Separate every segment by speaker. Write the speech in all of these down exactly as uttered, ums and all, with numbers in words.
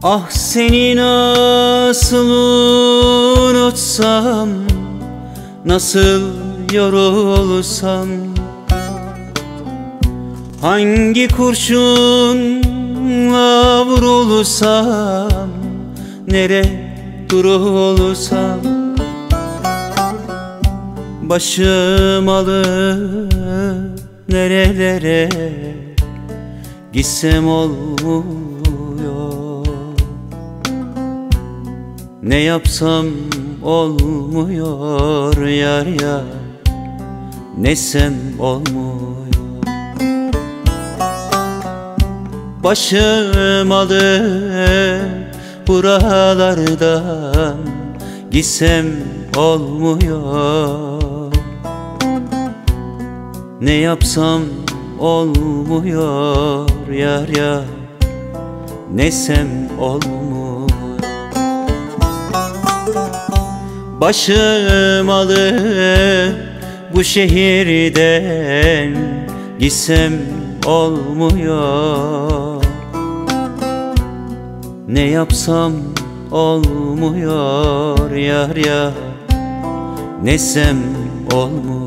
Speaker 1: Ah seni nasıl unutsam, nasıl yorulsam, hangi kurşunla vurulsam, nere durulsam, başım alıp nerelere gitsem olmuyor. Ne yapsam olmuyor yar yar, nesem olmuyor. Başım alıp buralardan gitsem olmuyor. Ne yapsam olmuyor yar yar, nesem olmuyor. Başım alıp bu şehirden gitsem olmuyor. Ne yapsam olmuyor yar yar, nesem olmuyor.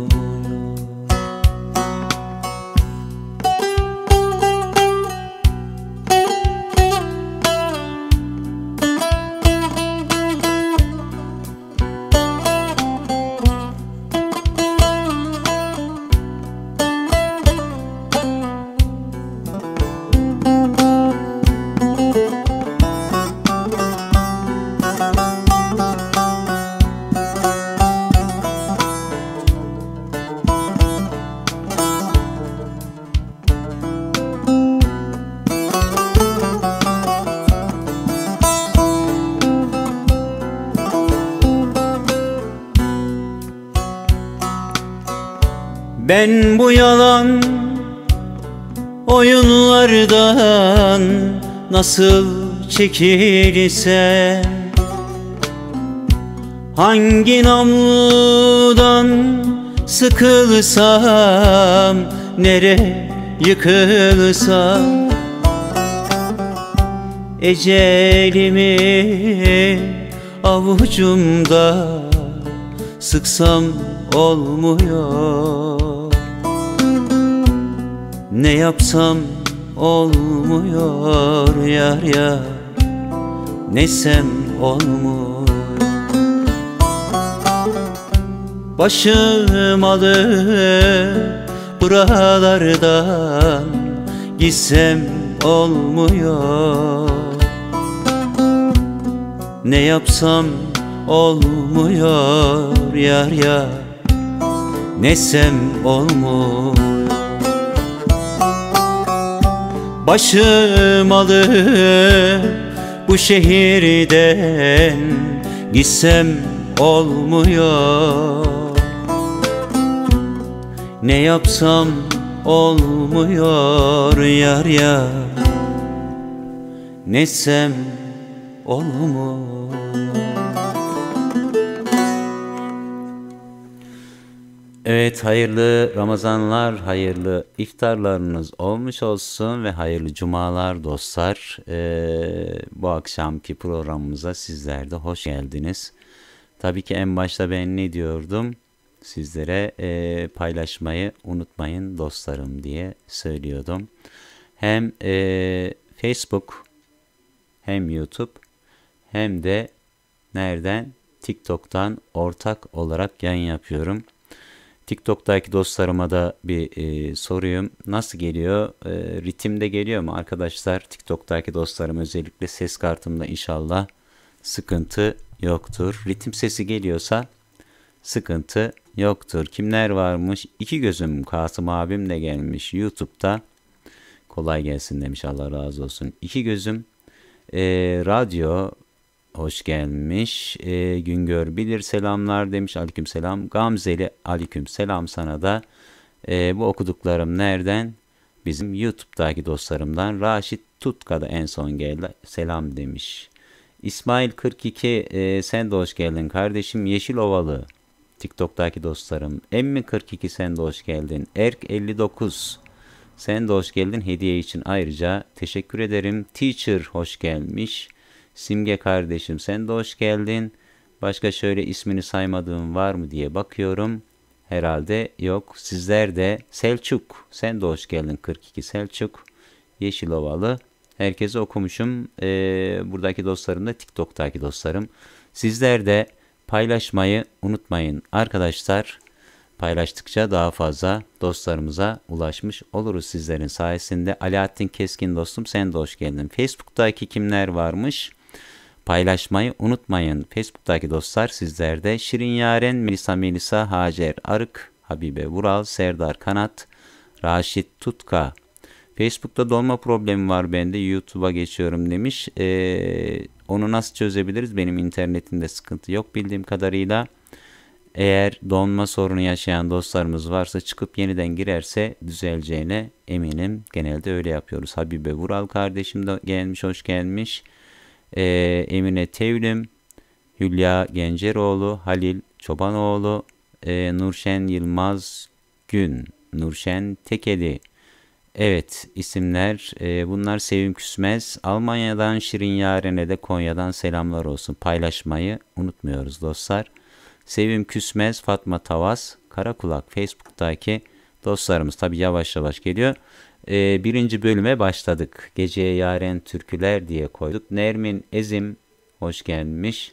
Speaker 1: Ben bu yalan oyunlardan nasıl çekilsem, hangi namludan sıkılsam, nere yıkılsam, ecelimi avucumda sıksam olmuyor. Ne yapsam olmuyor yar yar, nesem olmuyor. Başım alıp buralardan gitsem olmuyor. Ne yapsam olmuyor yar yar, nesem olmuyor. Başım alıp bu şehirden gitsem olmuyor. Ne yapsam olmuyor yar yar, nesem olmuyor. Evet, hayırlı Ramazanlar, hayırlı iftarlarınız olmuş olsun ve hayırlı cumalar dostlar. Ee, bu akşamki programımıza sizler de hoş geldiniz. Tabii ki en başta ben ne diyordum? Sizlere e, paylaşmayı unutmayın dostlarım diye söylüyordum. Hem e, Facebook, hem YouTube, hem de nereden? TikTok'tan ortak olarak yayın yapıyorum. TikTok'taki dostlarıma da bir e, soruyum. Nasıl geliyor? E, ritimde geliyor mu arkadaşlar? TikTok'taki dostlarım, özellikle ses kartımda inşallah sıkıntı yoktur. Ritim sesi geliyorsa sıkıntı yoktur. Kimler varmış? İki gözüm Kasım abim de gelmiş YouTube'da. Kolay gelsin demiş, Allah razı olsun. İki gözüm e, radyo hoş gelmiş. E, Güngör Bilir selamlar demiş. Aleyküm selam. Gamzeli aleyküm selam sana da. E, bu okuduklarım nereden? Bizim YouTube'daki dostlarımdan. Raşit Tutka da en son geldi. Selam demiş. İsmail kırk iki e, sen de hoş geldin kardeşim. Yeşil Ovalı TikTok'taki dostlarım. Emmi kırk iki sen de hoş geldin. Erk elli dokuz sen de hoş geldin. Hediye için ayrıca teşekkür ederim. Teacher hoş gelmiş. Simge kardeşim sen de hoş geldin. Başka şöyle ismini saymadığım var mı diye bakıyorum. Herhalde yok. Sizler de Selçuk sen de hoş geldin. kırk iki Selçuk. Yeşilovalı. Herkese okumuşum. Ee, buradaki dostlarım da TikTok'taki dostlarım. Sizler de paylaşmayı unutmayın arkadaşlar. Paylaştıkça daha fazla dostlarımıza ulaşmış oluruz sizlerin sayesinde. Alaaddin Keskin dostum sen de hoş geldin. Facebook'taki kimler varmış? Paylaşmayı unutmayın. Facebook'taki dostlar sizler de Şirin Yaren, Melisa Melisa, Hacer Arık, Habibe Vural, Serdar Kanat, Raşit Tutka. Facebook'ta dolma problemi var bende. YouTube'a geçiyorum demiş. Ee, onu nasıl çözebiliriz? Benim internetimde sıkıntı yok bildiğim kadarıyla. Eğer donma sorunu yaşayan dostlarımız varsa çıkıp yeniden girerse düzeleceğine eminim. Genelde öyle yapıyoruz. Habibe Vural kardeşim de gelmiş, hoş gelmiş. Ee, Emine Tevlim, Hülya Genceroğlu, Halil Çobanoğlu, e, Nurşen Yılmaz Gün, Nurşen Tekeli. Evet isimler e, bunlar. Sevim Küsmez. Almanya'dan Şirin Yaren'e de Konya'dan selamlar olsun. Paylaşmayı unutmuyoruz dostlar. Sevim Küsmez, Fatma Tavas, Karakulak Facebook'taki dostlarımız tabi yavaş yavaş geliyor. Ee, birinci bölüme başladık. Geceye Yaren Türküler diye koyduk. Nermin Ezim hoş gelmiş.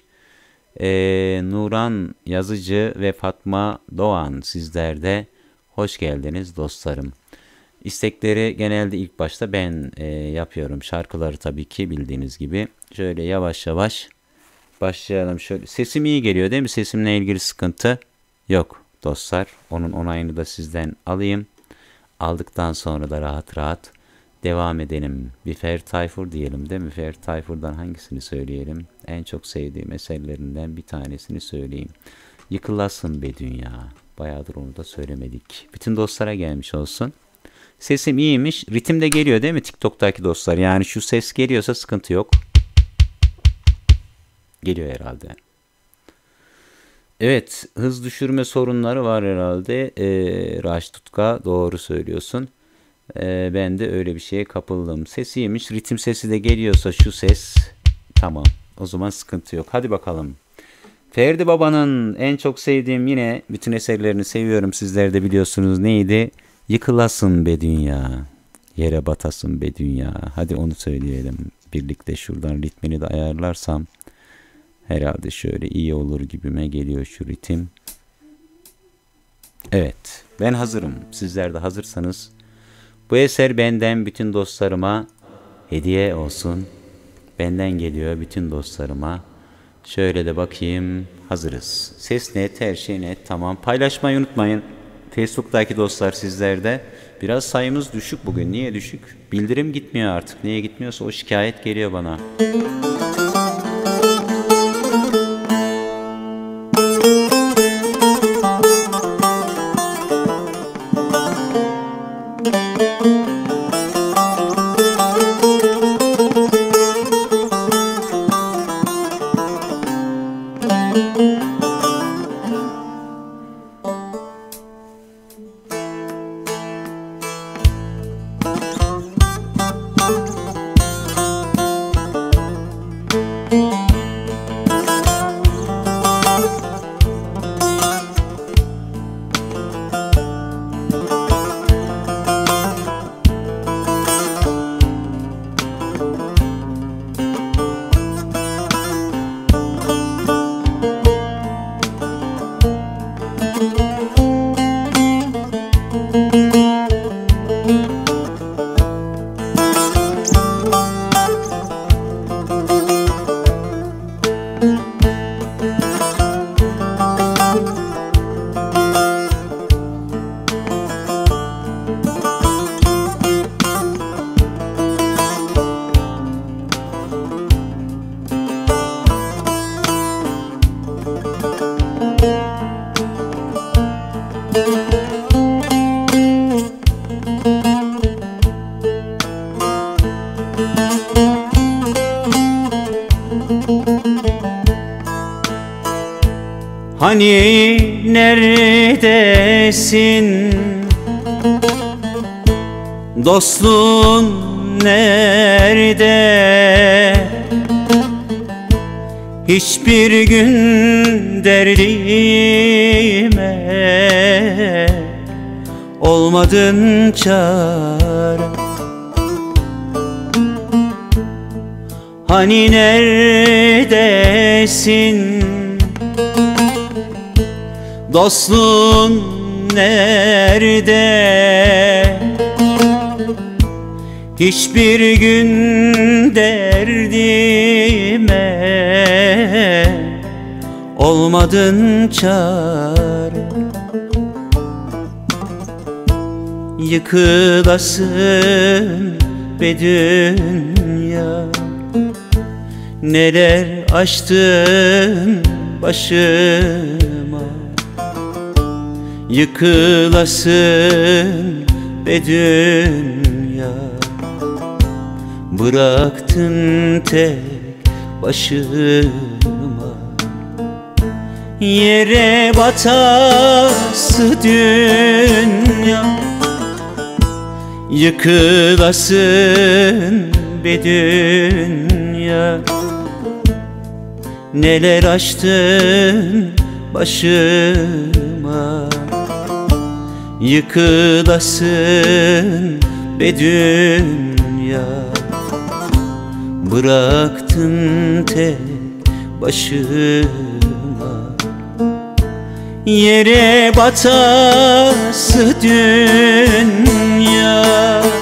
Speaker 1: Ee, Nuran Yazıcı ve Fatma Doğan sizler de hoş geldiniz dostlarım. İstekleri genelde ilk başta ben e, yapıyorum. Şarkıları tabii ki bildiğiniz gibi. Şöyle yavaş yavaş başlayalım. Şöyle sesim iyi geliyor değil mi? Sesimle ilgili sıkıntı yok dostlar. Onun onayını da sizden alayım. Aldıktan sonra da rahat rahat devam edelim. Bir Ferdi Tayfur diyelim değil mi? Ferdi Tayfur'dan hangisini söyleyelim? En çok sevdiğim eserlerinden bir tanesini söyleyeyim. Yıkılasın be dünya. Bayağıdır onu da söylemedik. Bütün dostlara gelmiş olsun. Sesim iyiymiş. Ritim de geliyor değil mi TikTok'taki dostlar? Yani şu ses geliyorsa sıkıntı yok. Geliyor herhalde. Evet, hız düşürme sorunları var herhalde. Ee, Raş Tutka doğru söylüyorsun. Ee, ben de öyle bir şeye kapıldım. Ses iyiymiş. Ritim sesi de geliyorsa şu ses. Tamam. O zaman sıkıntı yok. Hadi bakalım. Ferdi Baba'nın en çok sevdiğim yine bütün eserlerini seviyorum. Sizler de biliyorsunuz neydi? Yıkılasın be dünya. Yere batasın be dünya. Hadi onu söyleyelim. Birlikte şuradan ritmini de ayarlarsam. Herhalde şöyle iyi olur gibime geliyor şu ritim. Evet, ben hazırım. Sizler de hazırsanız. Bu eser benden bütün dostlarıma hediye olsun. Benden geliyor bütün dostlarıma. Şöyle de bakayım. Hazırız. Ses net, her şey net. Tamam. Paylaşmayı unutmayın. Facebook'taki dostlar sizlerde. Biraz sayımız düşük bugün. Niye düşük? Bildirim gitmiyor artık. Niye gitmiyorsa o şikayet geliyor bana.
Speaker 2: Hani neredesin? Dostluğun nerede? Hiçbir gün derdime olmadın çare. Hani neredesin? Dostluğun nerede? Hiçbir gün derdime olmadın çare. Yıkılasın be dünya, neler açtın başıma. Yıkılasın be dünya, bıraktın tek başıma. Yere batası dünya, yıkılasın be dünya, neler açtın başıma. Yıkılasın be dünya, bıraktın tek başıma. Yere batası dünya.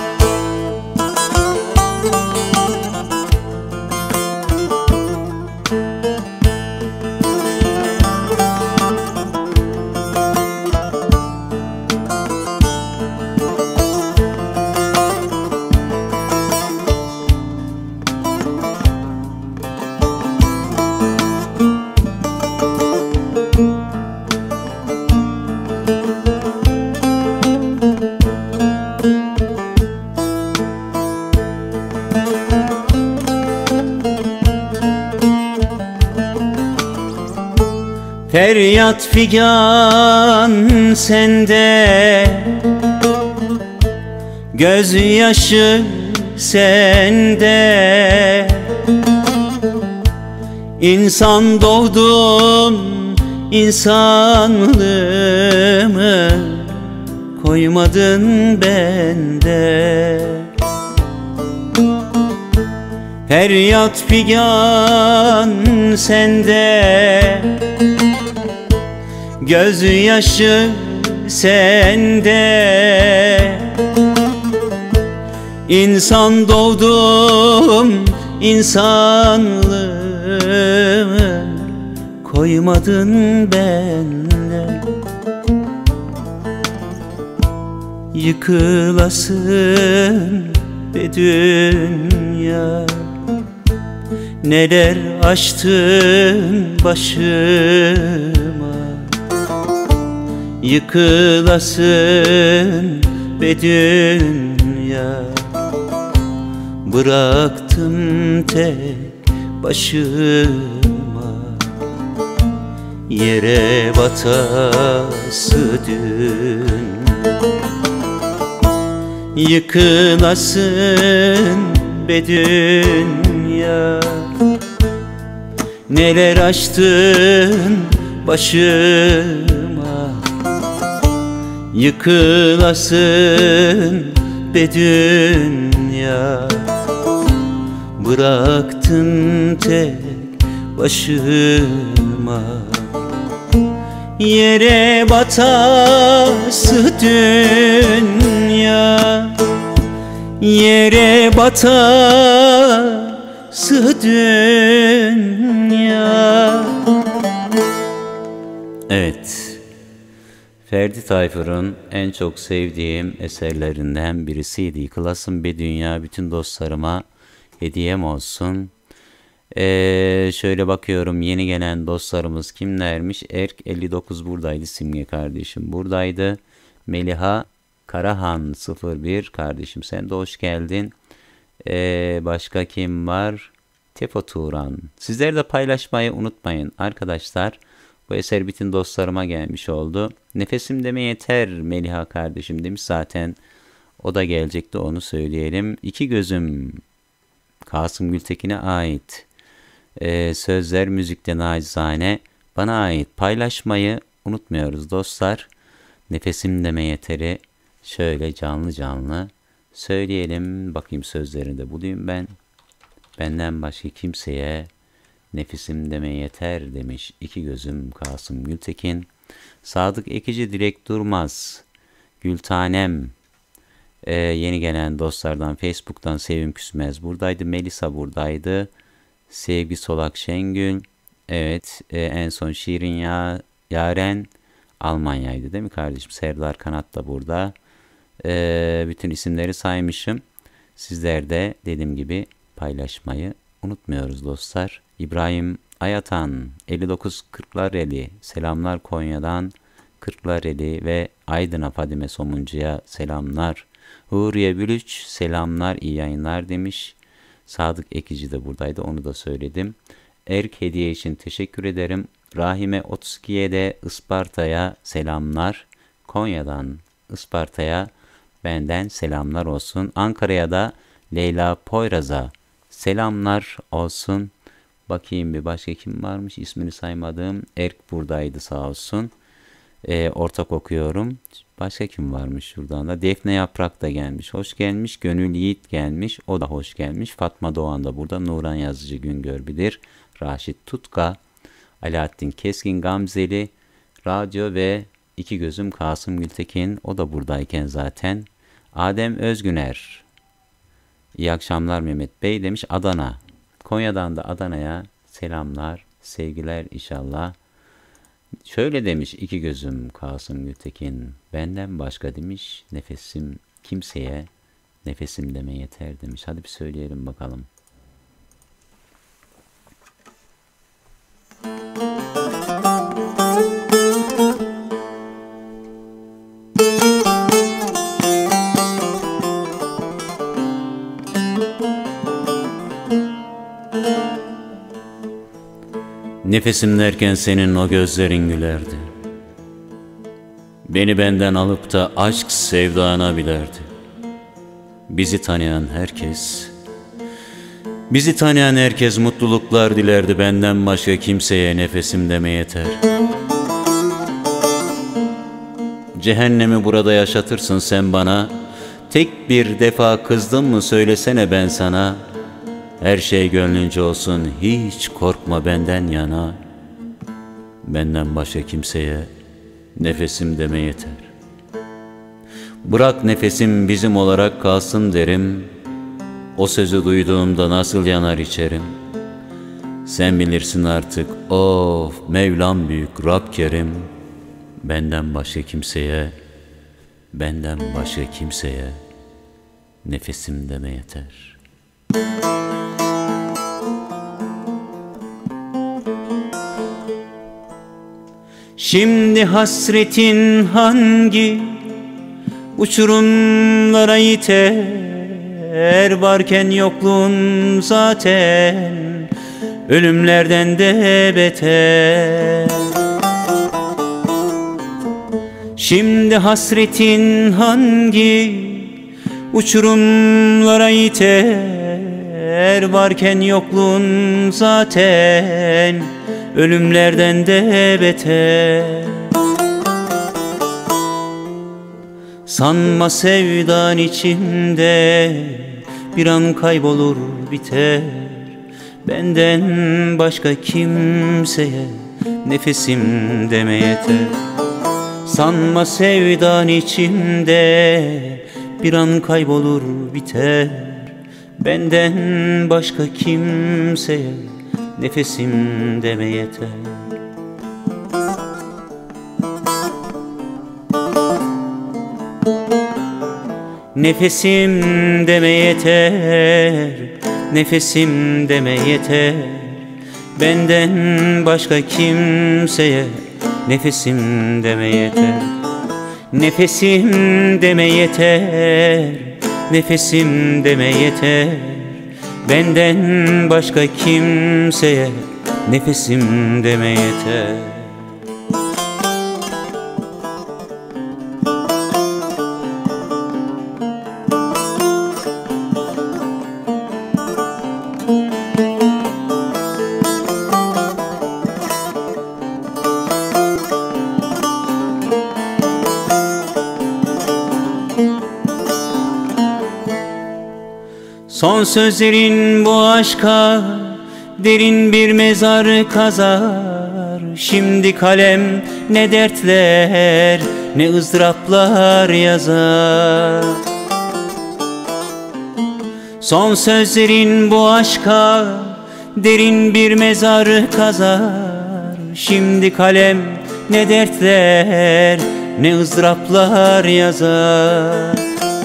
Speaker 2: Feryat figan sende, gözyaşı sende. İnsan doğdum, insanlığımı koymadın bende. Feryat figan sende, gözyaşı sende. İnsan doğdum, insanlığımı koymadın bende. Yıkılasın be dünya, neler açtın başıma. Yıkılasın be dünya, bıraktım tek başıma. Yere batası dünya, yıkılasın be dünya, neler açtın başıma. Yıkılasın be dünya, bıraktın tek başıma. Yere batası dünya, yere batası dünya.
Speaker 1: Evet, Ferdi Tayfur'un en çok sevdiğim eserlerinden birisiydi. Yıkılasın be dünya, bütün dostlarıma hediyem olsun. Ee, şöyle bakıyorum, yeni gelen dostlarımız kimlermiş? Erk elli dokuz buradaydı, Simge kardeşim buradaydı. Meliha Karahan sıfır bir kardeşim, sen de hoş geldin. Ee, başka kim var? Tefo Turan. Sizler de paylaşmayı unutmayın arkadaşlar. Bu eser bütün dostlarıma gelmiş oldu. Nefesim deme yeter Meliha kardeşim demiş, zaten o da gelecekti, onu söyleyelim. İki gözüm Kasım Gültekin'e ait. Ee, sözler müzikte nacizane bana ait. Paylaşmayı unutmuyoruz dostlar. Nefesim deme yeteri şöyle canlı canlı söyleyelim. Bakayım sözlerini de bulayım ben. Benden başka kimseye nefesim deme yeter demiş iki gözüm Kasım Gültekin. Sadık Ekici Dilek Durmaz. Gültanem. Ee, yeni gelen dostlardan Facebook'tan Sevim Küsmez buradaydı. Melisa buradaydı. Sevgi Solak Şengül. Evet, e, en son Şirin ya Yaren Almanya'ydı değil mi kardeşim? Serdar Kanat da burada. E, bütün isimleri saymışım. Sizler de dediğim gibi paylaşmayı unutmuyoruz dostlar. İbrahim Ayatan elli dokuz Kırklareli selamlar Konya'dan. Kırklareli ve Aydın'a Fadime Somuncu'ya selamlar. Huriye Bülüç selamlar iyi yayınlar demiş. Sadık Ekici de buradaydı, onu da söyledim. Erk hediye için teşekkür ederim. Rahime otuz ikiye de Isparta'ya selamlar. Konya'dan Isparta'ya benden selamlar olsun. Ankara'ya da Leyla Poyraz'a selamlar olsun. Bakayım bir başka kim varmış ismini saymadığım. Erk buradaydı sağ olsun. E, ortak okuyorum. Başka kim varmış şuradan da? Defne Yaprak da gelmiş. Hoş gelmiş. Gönül Yiğit gelmiş. O da hoş gelmiş. Fatma Doğan da burada. Nuran Yazıcı Güngör bilir. Raşit Tutka. Alaaddin Keskin Gamzeli. Radyo ve iki gözüm Kasım Gültekin. O da buradayken zaten. Adem Özgüner. İyi akşamlar Mehmet Bey demiş. Adana. Konya'dan da Adana'ya selamlar. Sevgiler inşallah. Şöyle demiş iki gözüm Kasım Gültekin, benden başka demiş nefesim kimseye nefesim deme yeter demiş. Hadi bir söyleyelim bakalım. Nefesim derken senin o gözlerin gülerdi. Beni benden alıp da aşk sevdana bilerdi. Bizi tanıyan herkes, bizi tanıyan herkes mutluluklar dilerdi. Benden başka kimseye nefesim deme yeter. Cehennemi burada yaşatırsın sen bana. Tek bir defa kızdım mı söylesene ben sana. Her şey gönlünce olsun, hiç korkma benden yana. Benden başka kimseye nefesim deme yeter. Bırak nefesim bizim olarak kalsın derim. O sözü duyduğumda nasıl yanar içerim. Sen bilirsin artık, of Mevlam büyük Rab Kerim. Benden başka kimseye, benden başka kimseye nefesim deme yeter.
Speaker 2: Şimdi hasretin hangi uçurumlara iter, varken yokluğun zaten ölümlerden de beter. Şimdi hasretin hangi uçurumlara iter, varken yokluğun zaten ölümlerden de beter. Sanma sevdan içimde bir an kaybolur biter. Benden başka kimseye nefesim deme yeter. Sanma sevdan içimde bir an kaybolur biter. Benden başka kimseye nefesim deme yeter. Nefesim deme yeter, nefesim deme yeter. Benden başka kimseye nefesim deme yeter. Nefesim deme yeter, nefesim deme yeter. Benden başka kimseye nefesim deme yeter. Son sözlerin bu aşka derin bir mezar kazar. Şimdi kalem ne dertler ne ızdıraplar yazar. Son sözlerin bu aşka derin bir mezar kazar. Şimdi kalem ne dertler ne ızdıraplar yazar.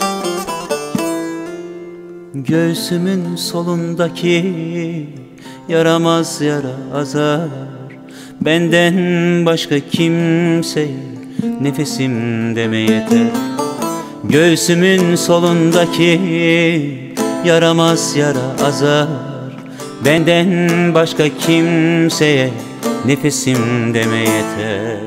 Speaker 2: Göğsümün solundaki yaramaz yara azar. Benden başka kimseye nefesim deme yeter. Göğsümün solundaki yaramaz yara azar. Benden başka kimseye nefesim deme yeter.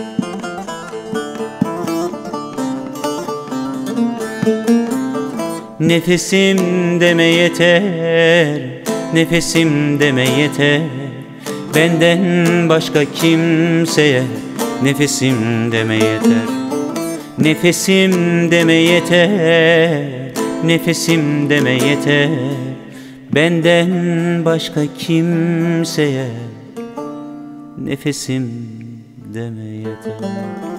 Speaker 2: Nefesim deme yeter, nefesim deme yeter. Benden başka kimseye nefesim deme yeter. Nefesim deme yeter, nefesim deme yeter. Benden başka kimseye nefesim deme yeter.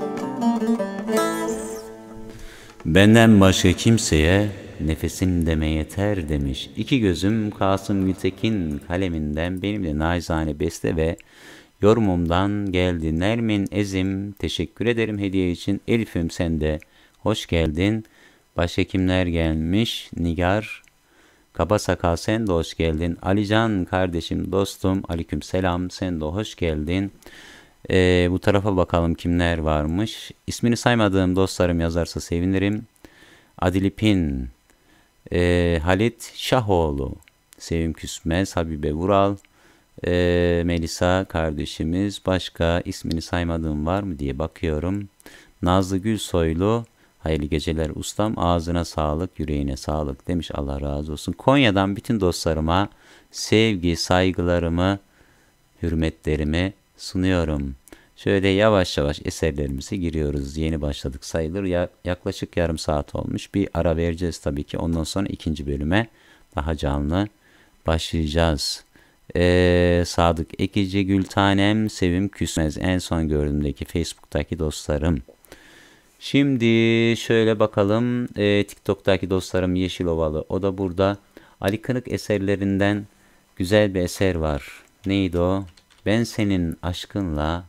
Speaker 2: Benden başka kimseye nefesim deme yeter demiş. İki gözüm Kasım Gültekin kaleminden benim de naçizane beste ve yorumumdan geldi. Nermin Ezim teşekkür ederim hediye için. Elif'im sen de hoş geldin. Başka kimler gelmiş? Nigar Kaba Sakal sen de hoş geldin. Alican kardeşim dostum aleyküm selam sen de hoş geldin. Ee, bu tarafa bakalım kimler varmış. İsmini saymadığım dostlarım yazarsa sevinirim. Adilipin, e, Halit Şahoğlu, Sevim Küsmez, Habibe Vural, e, Melisa kardeşimiz. Başka ismini saymadığım var mı diye bakıyorum. Nazlı Gülsoylu, hayırlı geceler ustam, ağzına sağlık, yüreğine sağlık demiş, Allah razı olsun. Konya'dan bütün dostlarıma sevgi, saygılarımı, hürmetlerimi sunuyorum. Şöyle yavaş yavaş eserlerimize giriyoruz. Yeni başladık sayılır. Ya, yaklaşık yarım saat olmuş. Bir ara vereceğiz tabii ki. Ondan sonra ikinci bölüme daha canlı başlayacağız. Ee, Sadık Ekici, Gültanem, Sevim Küsmez. En son gördüğümdeki Facebook'taki dostlarım. Şimdi şöyle bakalım. Ee, TikTok'taki dostlarım Yeşil Ovalı. O da burada. Ali Kınık eserlerinden güzel bir eser var. Neydi o? Ben senin aşkınla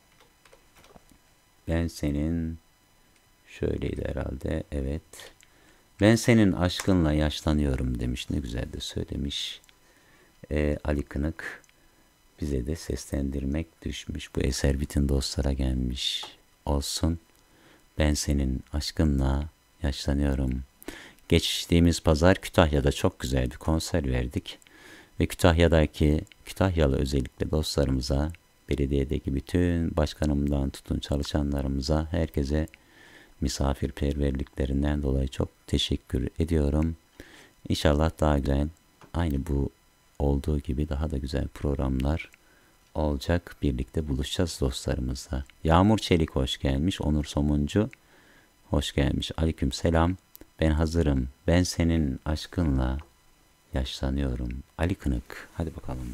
Speaker 2: Ben senin şöyleydi herhalde, evet. Ben senin aşkınla yaşlanıyorum demiş. Ne güzel de söylemiş ee, Ali Kınık. Bize de seslendirmek düşmüş. Bu eser bütün dostlara gelmiş olsun. Ben senin aşkınla yaşlanıyorum. Geçtiğimiz pazar Kütahya'da çok güzel bir konser verdik. Ve Kütahya'daki, Kütahyalı özellikle dostlarımıza, belediyedeki bütün başkanımdan tutun çalışanlarımıza, herkese misafirperverliklerinden dolayı çok teşekkür ediyorum. İnşallah daha güzel, aynı bu olduğu gibi daha da güzel programlar olacak. Birlikte buluşacağız dostlarımızla. Yağmur Çelik hoş gelmiş. Onur Somuncu hoş gelmiş. Aleyküm selam. Ben hazırım. Ben senin aşkınla yaşlanıyorum. Ali Kınık. Hadi bakalım.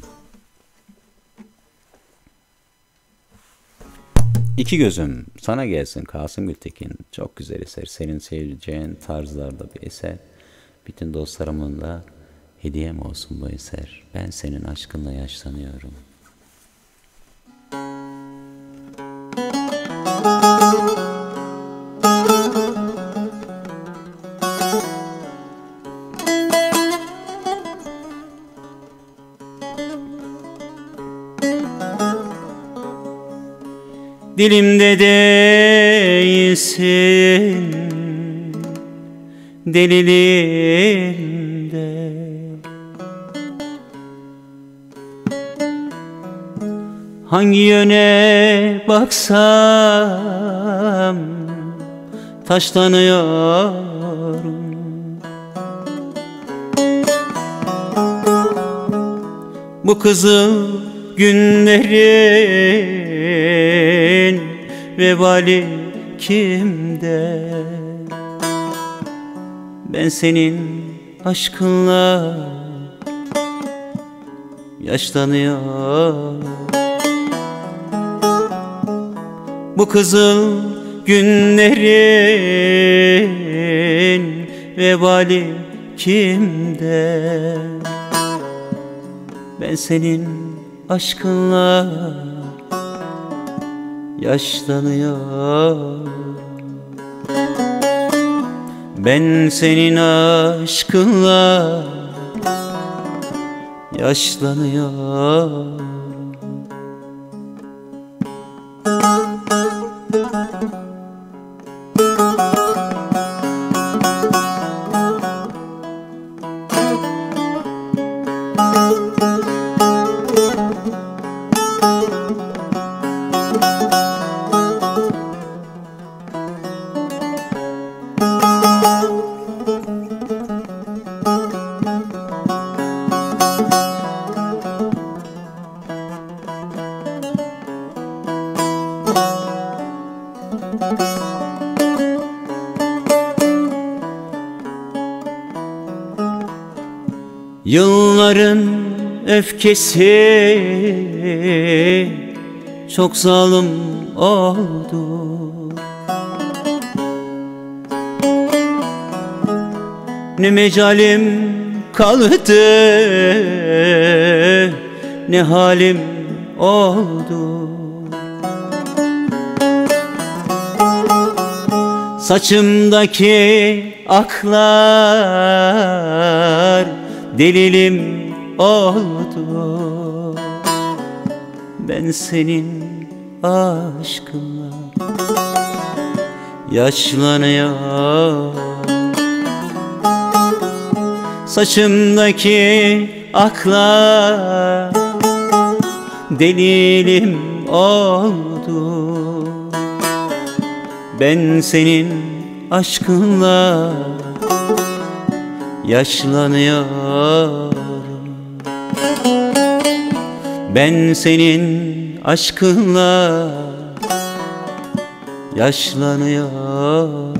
Speaker 2: İki gözüm sana gelsin Kasım Gültekin. Çok güzel eser. Senin seveceğin tarzlarda bir eser. Bütün dostlarımın da hediyem olsun bu eser. Ben senin aşkınla yaşlanıyorum. Dilimde değilsin, deliliğimde. Hangi yöne baksam taşlanıyorum. Bu kızıl günlerin vebali kimde? Ben senin aşkınla yaşlanıyor. Bu kızıl günlerin vebali kimde? Ben senin aşkınla yaşlanıyor. Ben senin aşkınla yaşlanıyor. Yılların öfkesi çok zalim oldu. Ne mecalim kaldı, ne halim oldu. Saçımdaki aklar delilim oldu. Ben senin aşkınla yaşlanıyor. Saçımdaki aklar delilim oldu. Ben senin aşkınla yaşlanıyorum. Ben senin aşkınla yaşlanıyorum.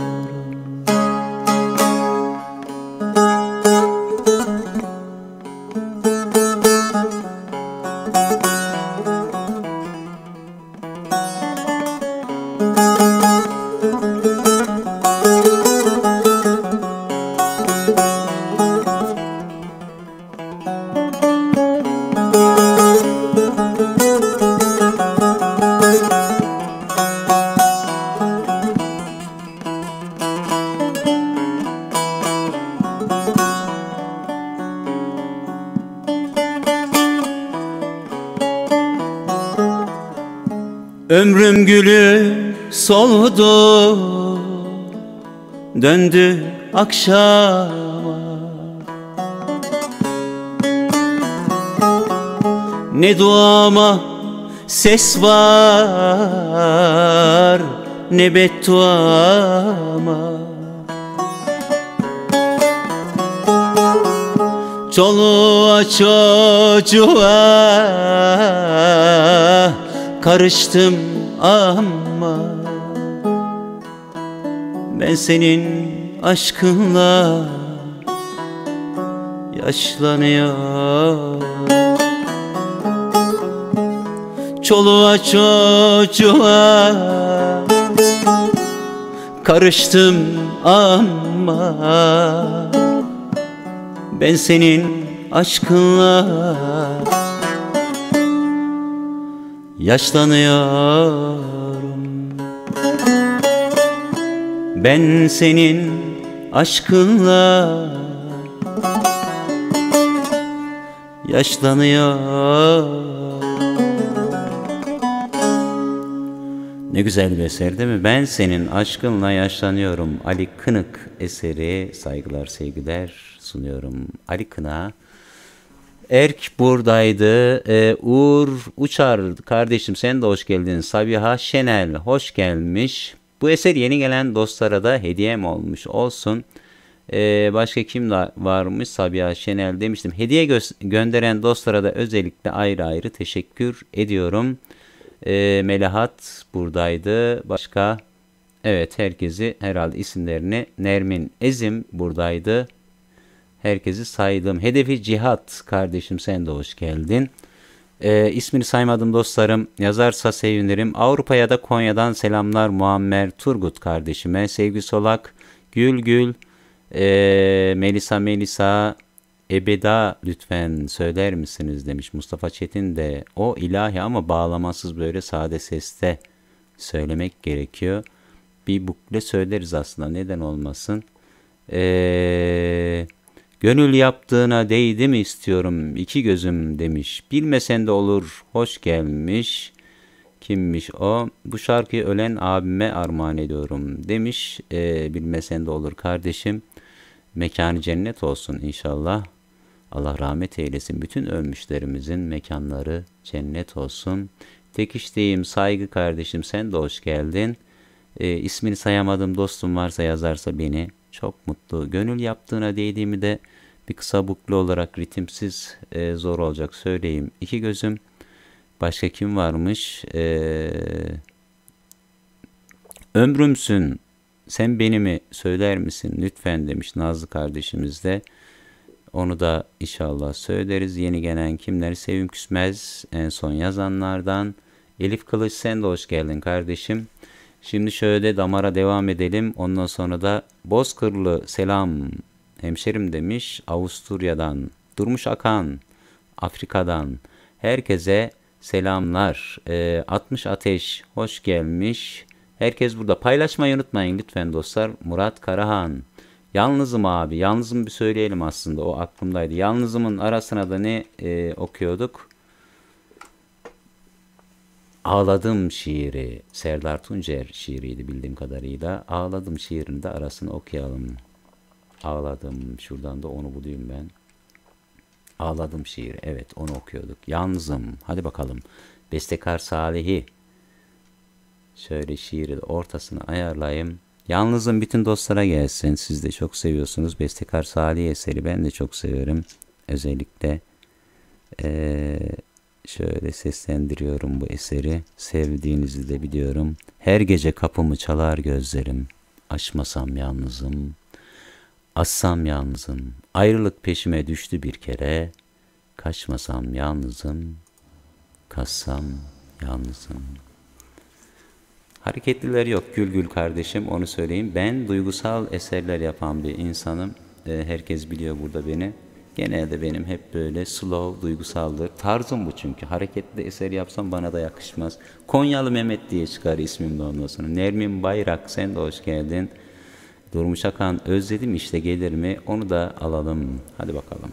Speaker 2: Ömrüm gülü soldu, döndü akşama. Ne duama ses var, ne bedduama. Çoluğa çocuğa karıştım ama ben senin aşkınla yaşlanıyor. Çoluğa çocuğa karıştım ama ben senin aşkınla yaşlanıyorum. Ben senin aşkınla yaşlanıyorum. Ne güzel bir eser değil mi? Ben senin aşkınla yaşlanıyorum. Ali Kınık eseri, saygılar sevgiler sunuyorum Ali Kınık'a. Erk buradaydı. Ee, Uğur Uçar kardeşim sen de hoş geldin. Sabiha Şenel hoş gelmiş. Bu eser yeni gelen dostlara da hediyem olmuş olsun. Ee, başka kim de varmış? Sabiha Şenel demiştim. Hediye gö- gönderen dostlara da özellikle ayrı ayrı teşekkür ediyorum. Ee, Melahat buradaydı. Başka? Evet, herkesi herhalde isimlerini. Nermin Ezim buradaydı.
Speaker 1: Herkesi saydım. Hedefi Cihat kardeşim, sen de hoş geldin. Ee, ismini saymadım dostlarım. Yazarsa sevinirim. Avrupa'ya da Konya'dan selamlar Muammer Turgut kardeşime. Sevgi Solak, Gül Gül, ee, Melisa Melisa, Ebeda lütfen söyler misiniz demiş Mustafa Çetin de. O ilahi ama bağlamasız böyle sade seste söylemek gerekiyor. Bir bukle söyleriz aslında, neden olmasın. Eee... Gönül yaptığına değdi mi istiyorum iki gözüm demiş. Bilmesen de olur, hoş gelmiş. Kimmiş o? Bu şarkıyı ölen abime armağan ediyorum demiş. Ee, bilmesen de olur kardeşim. Mekanı cennet olsun inşallah. Allah rahmet eylesin. Bütün ölmüşlerimizin mekanları cennet olsun. Tek isteğim saygı kardeşim, sen de hoş geldin. Ee, ismini sayamadım dostum, varsa yazarsa beni. Çok mutlu. Gönül yaptığına değdiğimi de bir kısa bukle olarak ritimsiz e, zor olacak söyleyeyim. İki gözüm. Başka kim varmış? Ee, ömrümsün. Sen beni mi söyler misin lütfen demiş Nazlı kardeşimiz de. Onu da inşallah söyleriz. Yeni gelen kimler? Sevim Küsmez en son yazanlardan. Elif Kılıç, sen de hoş geldin kardeşim. Şimdi şöyle damara devam edelim. Ondan sonra da Bozkırlı selam hemşerim demiş Avusturya'dan. Durmuş Akan Afrika'dan. Herkese selamlar. E, altmış Ateş hoş gelmiş. Herkes burada. Paylaşmayı unutmayın lütfen dostlar. Murat Karahan. Yalnızım abi. Yalnızım bir söyleyelim aslında. O aklımdaydı. Yalnızımın arasına da ne e, okuyorduk? Ağladım şiiri. Serdar Tuncer şiiriydi bildiğim kadarıyla. Ağladım şiirini de arasını okuyalım. Ağladım. Şuradan da onu bulayım ben. Ağladım şiiri. Evet, onu okuyorduk. Yalnızım. Hadi bakalım. Bestekar Salih'i. Şöyle şiiri de ortasını ayarlayayım. Yalnızım bütün dostlara gelsin. Siz de çok seviyorsunuz. Bestekar Salih eseri ben de çok severim. Özellikle ee, şöyle seslendiriyorum bu eseri. Sevdiğinizi de biliyorum. Her gece kapımı çalar gözlerim. Açmasam yalnızım. Açsam yalnızım. Ayrılık peşime düştü bir kere. Kaçmasam yalnızım. Kaçsam yalnızım. Hareketliler yok Gül Gül kardeşim, onu söyleyeyim. Ben duygusal eserler yapan bir insanım. E, herkes biliyor burada beni. Genelde benim hep böyle slow, duygusaldır. Tarzım bu çünkü. Hareketli eser yapsam bana da yakışmaz. Konyalı Mehmet diye çıkar ismim de ondan sonra. Nermin Bayrak, sen de hoş geldin. Durmuş Akan, özledim işte gelir mi? Onu da alalım. Hadi bakalım.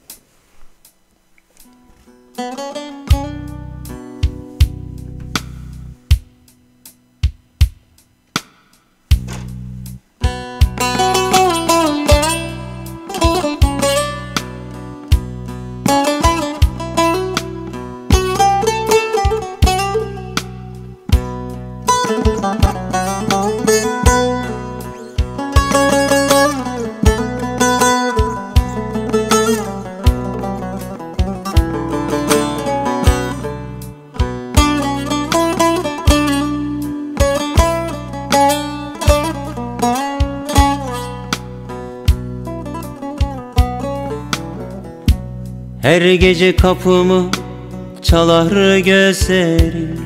Speaker 1: Her gece kapımı çalar gözlerim.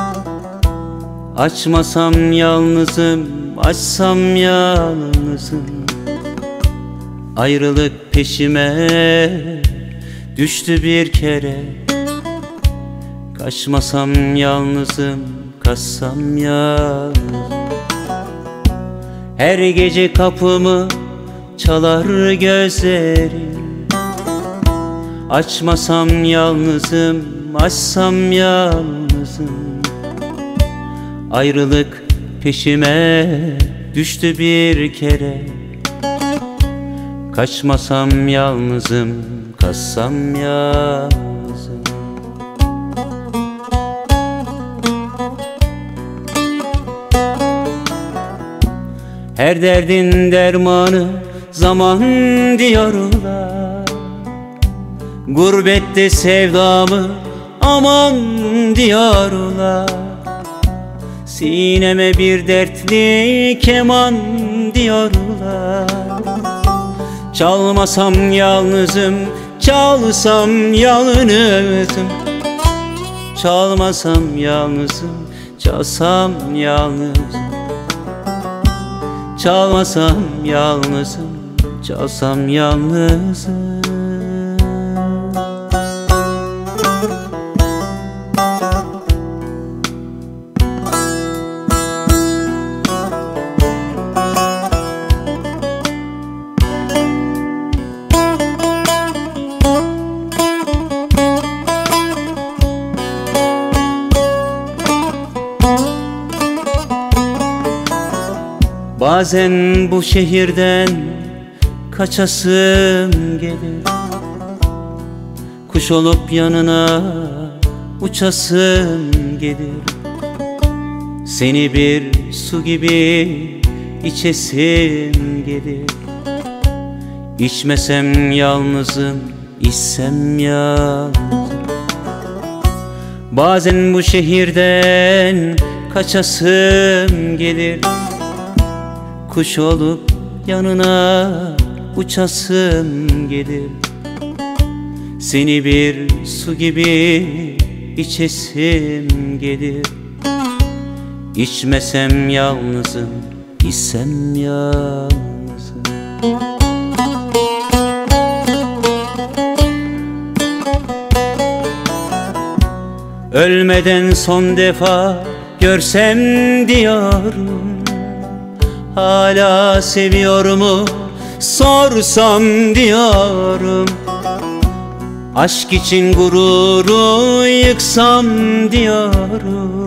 Speaker 1: Açmasam yalnızım, açsam yalnızım. Ayrılık peşime düştü bir kere. Kaçmasam yalnızım, kaçsam yalnızım. Her gece kapımı çalar gözlerim. Açmasam yalnızım, açsam yalnızım. Ayrılık peşime düştü bir kere. Kaçmasam yalnızım, kaçsam yalnızım. Her derdin dermanı zaman diyorlar. Gurbette sevdamı aman diyorlar. Sineme bir dertli keman diyorlar. Çalmasam yalnızım, çalsam yalnızım. Çalmasam yalnızım, çalsam yalnızım. Çalmasam yalnızım, çalsam yalnızım. Bazen bu şehirden kaçasım gelir, kuş olup yanına uçasım gelir. Seni bir su gibi içesim gelir. İçmesem yalnızım, içsem yalnızım. Bazen bu şehirden kaçasım gelir, kuş olup yanına uçasım gelir. Seni bir su gibi içesim gelir. İçmesem yalnızım, içsem yalnızım. Ölmeden son defa görsem diyorum, hala seviyor mu sorsam diyorum. Aşk için gururu yıksam diyorum.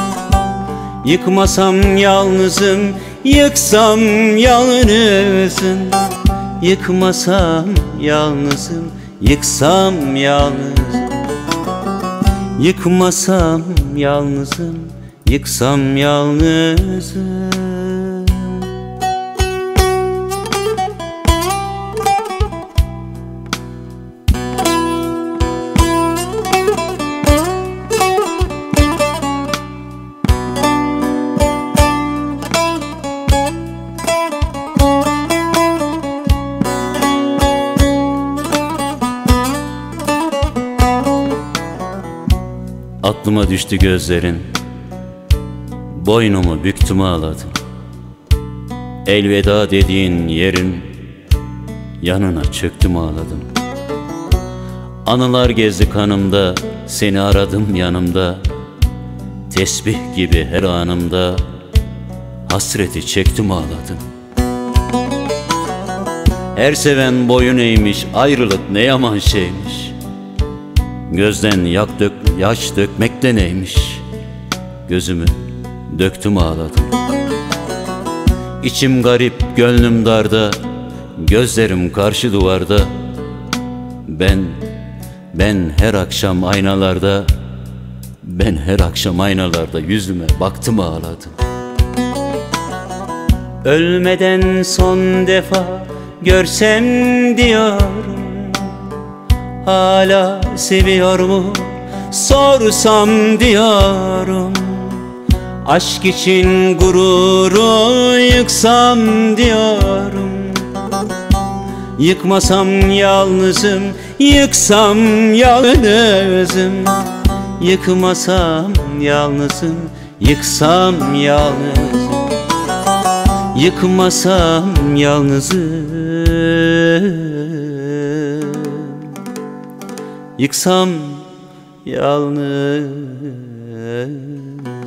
Speaker 1: Yıkmasam yalnızım, yıksam yalnızım. Yıkmasam yalnızım, yıksam yalnızım. Yıkmasam yalnızım, yıksam yalnızım. Aklıma düştü gözlerin, boynumu büktüm ağladım. Elveda dediğin yerin yanına çöktüm ağladım. Anılar gezdi kanımda, seni aradım yanımda. Tesbih gibi her anımda hasreti çektim ağladım. Her seven boyun eğmiş, ayrılık ne yaman şeymiş. Gözden yak dök, yaş dökmek de neymiş. Gözümü döktüm ağladım. İçim garip, gönlüm darda, gözlerim karşı duvarda. Ben, ben her akşam aynalarda, ben her akşam aynalarda yüzüme baktım ağladım. Ölmeden son defa görsem diyorum, hala seviyor mu sorsam diyorum. Aşk için gururu yıksam diyorum. Yıkmasam yalnızım, yıksam yalnızım. Yıkmasam yalnızım, yıksam yalnızım. Yıkmasam yalnızım, yıksam yalnızım.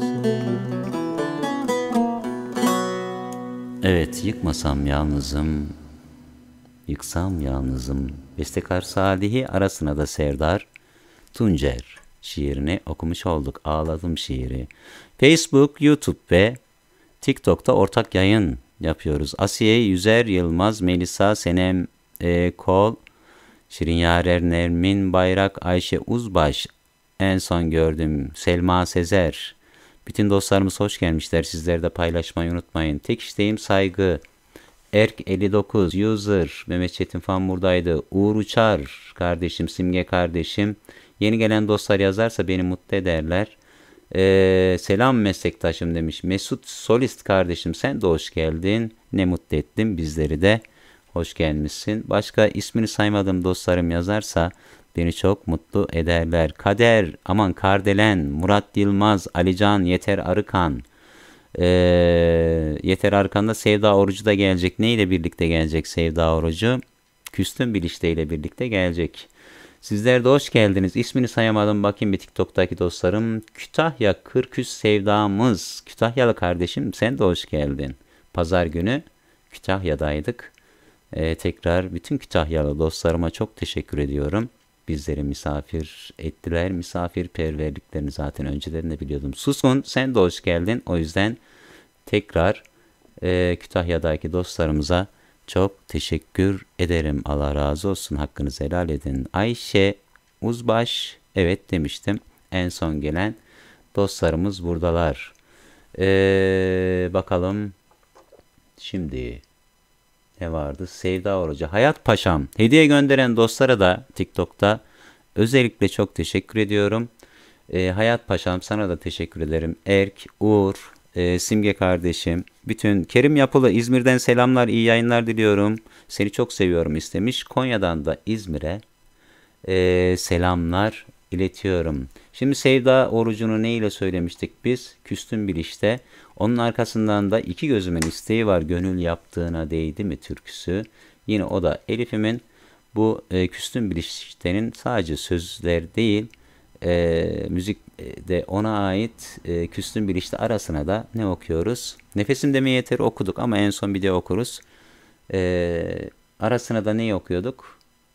Speaker 1: Evet, yıkmasam yalnızım, yıksam yalnızım. Bestekar Salih'i, arasına da Serdar Tuncer şiirini okumuş olduk. Ağladım şiiri. Facebook, YouTube ve TikTok'ta ortak yayın yapıyoruz. Asiye Yüzer Yılmaz, Melisa Senem e, Kol, Şirin Yarer Nermin Bayrak, Ayşe Uzbaş, en son gördüm Selma Sezer. Bütün dostlarımız hoş gelmişler. Sizler de paylaşmayı unutmayın. Tek isteğim saygı. Erk elli dokuz, User, Mehmet Çetin Fan buradaydı. Uğur Uçar kardeşim, Simge kardeşim. Yeni gelen dostlar yazarsa beni mutlu ederler. Ee, selam meslektaşım demiş. Mesut Solist kardeşim, sen de hoş geldin. Ne mutlu ettin bizleri de. hoş gelmişsin. Başka ismini saymadığım dostlarım yazarsa beni çok mutlu ederler. Kader, aman Kardelen, Murat Yılmaz, Alican, Yeter Arıkan. Ee, Yeter Arıkan'da Sevda Orucu da gelecek. Neyle birlikte gelecek Sevda Orucu? Küstüm Bilişte ile birlikte gelecek. Sizler de hoş geldiniz. İsmini sayamadım. Bakayım bir TikTok'taki dostlarım. Kütahya Kırküz Sevdamız. Kütahyalı kardeşim sen de hoş geldin. Pazar günü Kütahya'daydık. Ee, tekrar bütün Kütahyalı dostlarıma çok teşekkür ediyorum. Bizleri misafir ettiler. Misafirperverliklerini zaten önceden de biliyordum. Susun sen de hoş geldin. O yüzden tekrar e, Kütahya'daki dostlarımıza çok teşekkür ederim. Allah razı olsun. Hakkınızı helal edin. Ayşe Uzbaş. Evet demiştim. En son gelen dostlarımız buradalar. Ee, bakalım. Şimdi ne vardı? Sevda Orucu. Hayat Paşam. Hediye gönderen dostlara da TikTok'ta özellikle çok teşekkür ediyorum. Ee, Hayat Paşam sana da teşekkür ederim. Erk, Uğur, e, Simge kardeşim. Bütün Kerim Yapılı İzmir'den selamlar, iyi yayınlar diliyorum. Seni çok seviyorum istemiş. Konya'dan da İzmir'e e, selamlar iletiyorum. Şimdi Sevda Orucu'nu ne ile söylemiştik biz? Küstüm Biliş'te. Onun arkasından da iki gözümün isteği var. Gönül yaptığına değdi mi türküsü. Yine o da Elif'imin. Bu e, Küstüm Biliş'tenin sadece sözler değil, e, müzik de ona ait. e, Küstüm Biliş'te arasına da ne okuyoruz? Nefesim demeye yeteri okuduk ama en son bir de okuruz. E, arasına da neyi okuyorduk?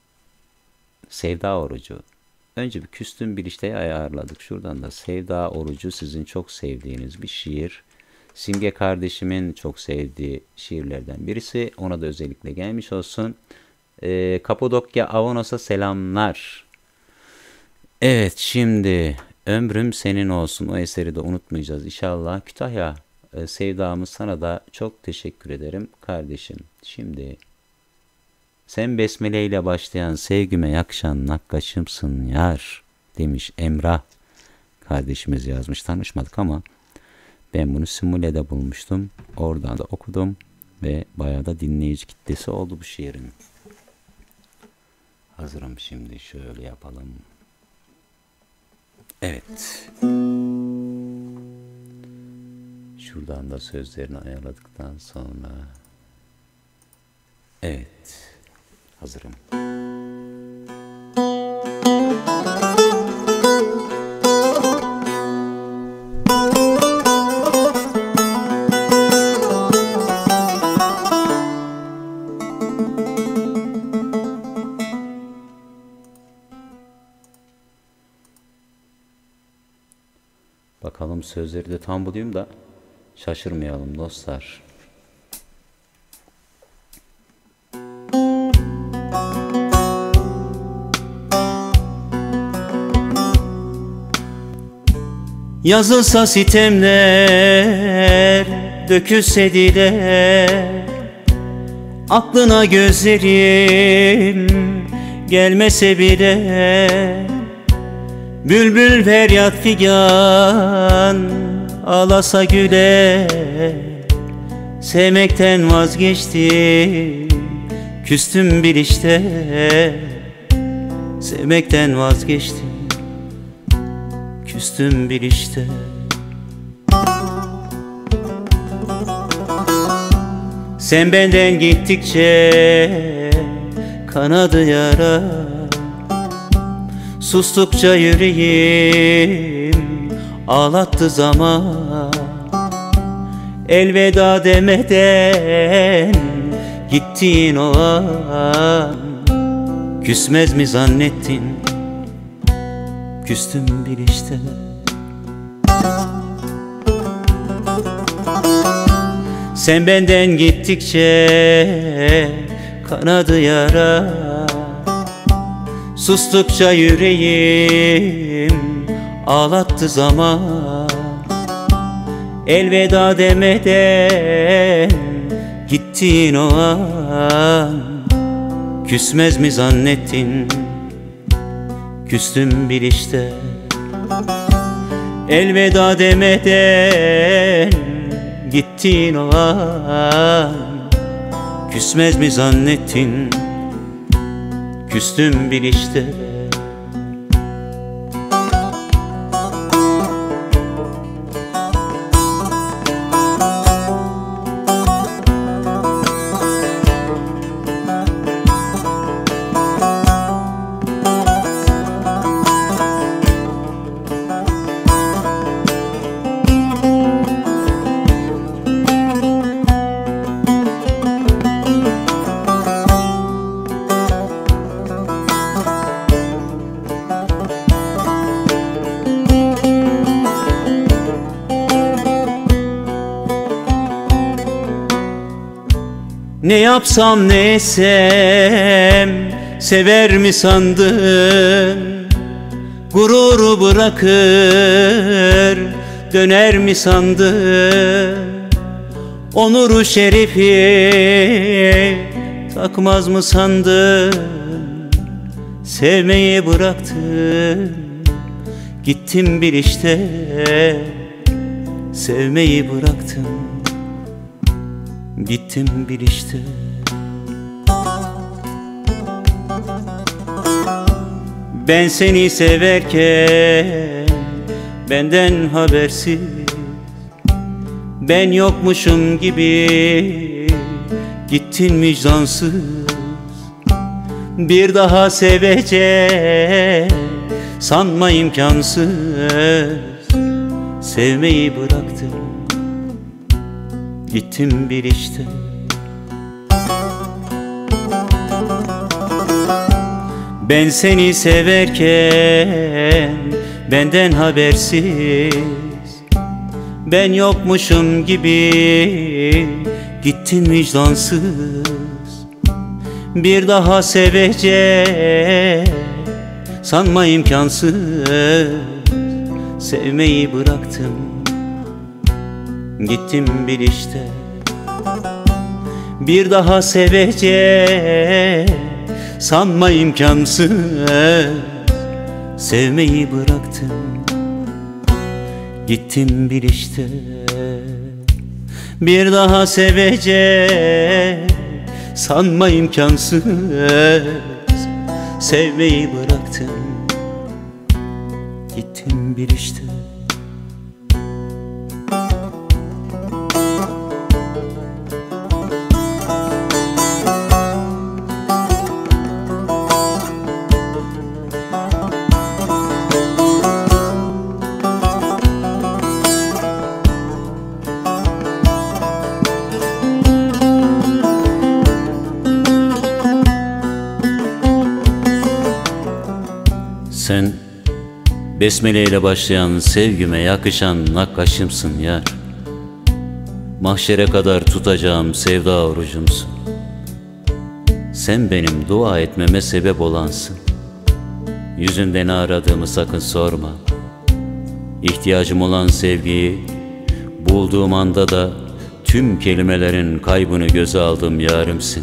Speaker 1: Sevda Orucu. Önce bir Küstüm Biliş'te ayarladık. Şuradan da Sevda Orucu, sizin çok sevdiğiniz bir şiir. Simge kardeşimin çok sevdiği şiirlerden birisi. Ona da özellikle gelmiş olsun. E, Kapadokya Avanos'a selamlar. Evet, şimdi ömrüm senin olsun. O eseri de unutmayacağız inşallah. Kütahya e, sevdamız, sana da çok teşekkür ederim kardeşim. Şimdi sen besmele ile başlayan sevgime yakşan nakkaşımsın yar demiş Emrah kardeşimiz yazmış. Tanışmadık ama ben bunu Simüle'de bulmuştum. Oradan da okudum ve bayağı da dinleyici kitlesi oldu bu şiirin. Hazırım, şimdi şöyle yapalım. Evet. Şuradan da sözlerini ayarladıktan sonra. Evet. Hazırım. Bakalım sözleri de tam bulayım da şaşırmayalım dostlar. Yazılsa sitemler, dökülse dile, aklına gözlerim gelmese bile, bülbül feryat figan ağlasa güle, sevmekten vazgeçtim, küstüm Biliş'te, sevmekten vazgeçtim, küstüm Biliş'te. Sen benden gittikçe kanadı yara, sustukça yüreğim ağlattı zaman. Elveda demeden gittin o an, küsmez mi zannettin, küstüm Biliş'te. Sen benden gittikçe kanadı yara, sustukça yüreğim ağlattı zaman. Elveda demeden gittin o an, küsmez mi zannettin, küstüm Biliş'te. Elveda demeden gittin o an,
Speaker 2: Küsmez mi zannettin? Küstüm bil işte. Ne yapsam ne etsem sever mi sandın? Gururu bırakır döner mi sandın? Onuru şerefi takmaz mı sandın? Sevmeyi bıraktın gittim bil işte. Sevmeyi bıraktım gittim bil işte. Ben seni severken benden habersiz, ben yokmuşum gibi gittin vicdansız. Bir daha seveceğim sanma imkansız. Sevmeyi bıraktım gittim bil işte. Ben seni severken benden habersiz, ben yokmuşum gibi gittin vicdansız. Bir daha seveceğim sanma imkansız. Sevmeyi bıraktım gittim bil işte. Bir daha seveceğim sanma imkansız. Sevmeyi bıraktım gittim bil işte. Bir daha seveceğim sanma imkansız. Sevmeyi bıraktım gittim bil işte. Sen besmele ile başlayan sevgime yakışan nakkaşımsın yar. Mahşere kadar tutacağım sevda orucumsun. Sen benim dua etmeme sebep olansın. Yüzünde ne aradığımı sakın sorma. İhtiyacım olan sevgiyi bulduğum anda da tüm kelimelerin kaybını göze aldığım yarimsin.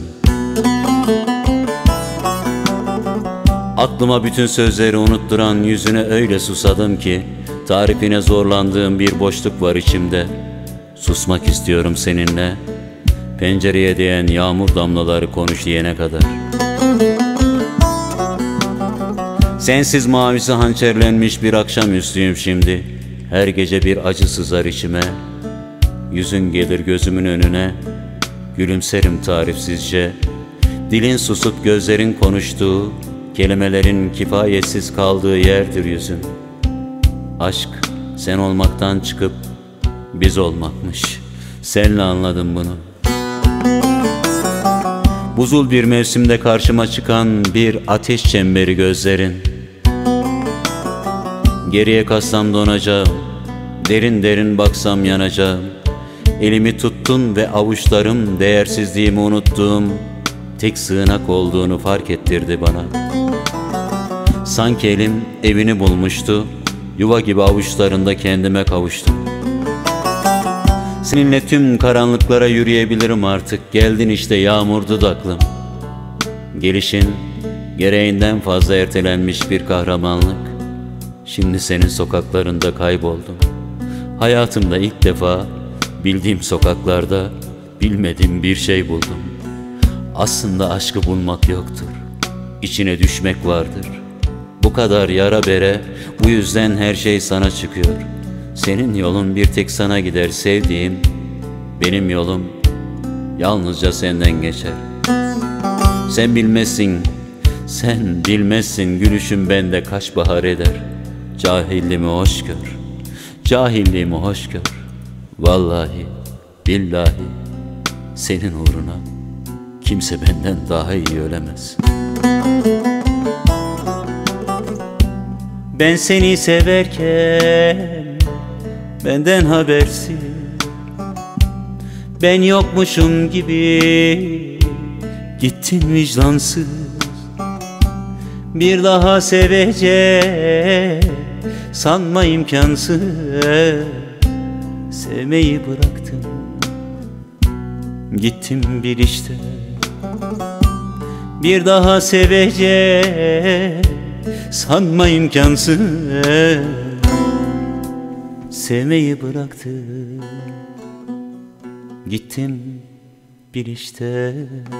Speaker 2: Aklıma bütün sözleri unutturan yüzüne öyle susadım ki tarifine zorlandığım bir boşluk var içimde. Susmak istiyorum seninle, pencereye değen yağmur damlaları konuş diyene kadar. Sensiz mavisi hançerlenmiş bir akşamüstüyüm şimdi. Her gece bir acı sızar içime. Yüzün gelir gözümün önüne, gülümserim tarifsizce. Dilin susup gözlerin konuştuğu, kelimelerin kifayetsiz kaldığı yerdir yüzün. Aşk sen olmaktan çıkıp biz olmakmış. Senle anladım bunu. Buzul bir mevsimde karşıma çıkan bir ateş çemberi gözlerin. Geriye kassam donacağım, derin derin baksam yanacağım. Elimi tuttun ve avuçlarım değersizliğimi unuttuğum tek sığınak olduğunu fark ettirdi bana. Sanki elim evini bulmuştu, yuva gibi avuçlarında kendime kavuştum. Seninle tüm karanlıklara yürüyebilirim artık. Geldin işte yağmur dudaklım. Gelişin gereğinden fazla ertelenmiş bir kahramanlık. Şimdi senin sokaklarında kayboldum. Hayatımda ilk defa bildiğim sokaklarda bilmediğim bir şey buldum. Aslında aşkı bulmak yoktur, İçine düşmek vardır. Bu kadar yara bere, bu yüzden her şey sana çıkıyor. Senin yolun bir tek sana gider sevdiğim, benim yolum yalnızca senden geçer. Sen bilmezsin, sen bilmezsin, gülüşüm bende kaç bahar eder. Cahilliğimi hoş gör, cahilliğimi hoş gör. Vallahi, billahi, senin uğruna kimse benden daha iyi ölemez. Ben seni severken benden habersiz, ben yokmuşum gibi gittin vicdansız. Bir daha sevecek sanma imkansız, sevmeyi bıraktım gittim bir işte. Bir daha sevecek sanma imkansız, sevmeyi bıraktım gittim bir işte.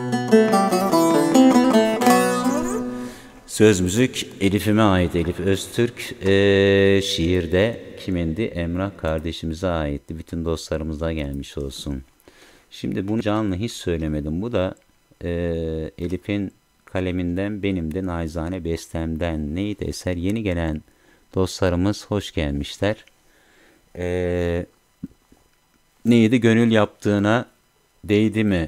Speaker 2: Söz müzik Elif'ime ait, Elif Öztürk. Ee, şiirde kimindi? Emrah kardeşimize aitti. Bütün dostlarımıza gelmiş olsun. Şimdi bunu canlı hiç söylemedim. Bu da e, Elif'in kaleminden, benim de naizane bestemden. Neydi eser? Yeni gelen dostlarımız hoş gelmişler. Ee, neydi? Gönül yaptığına değdi mi?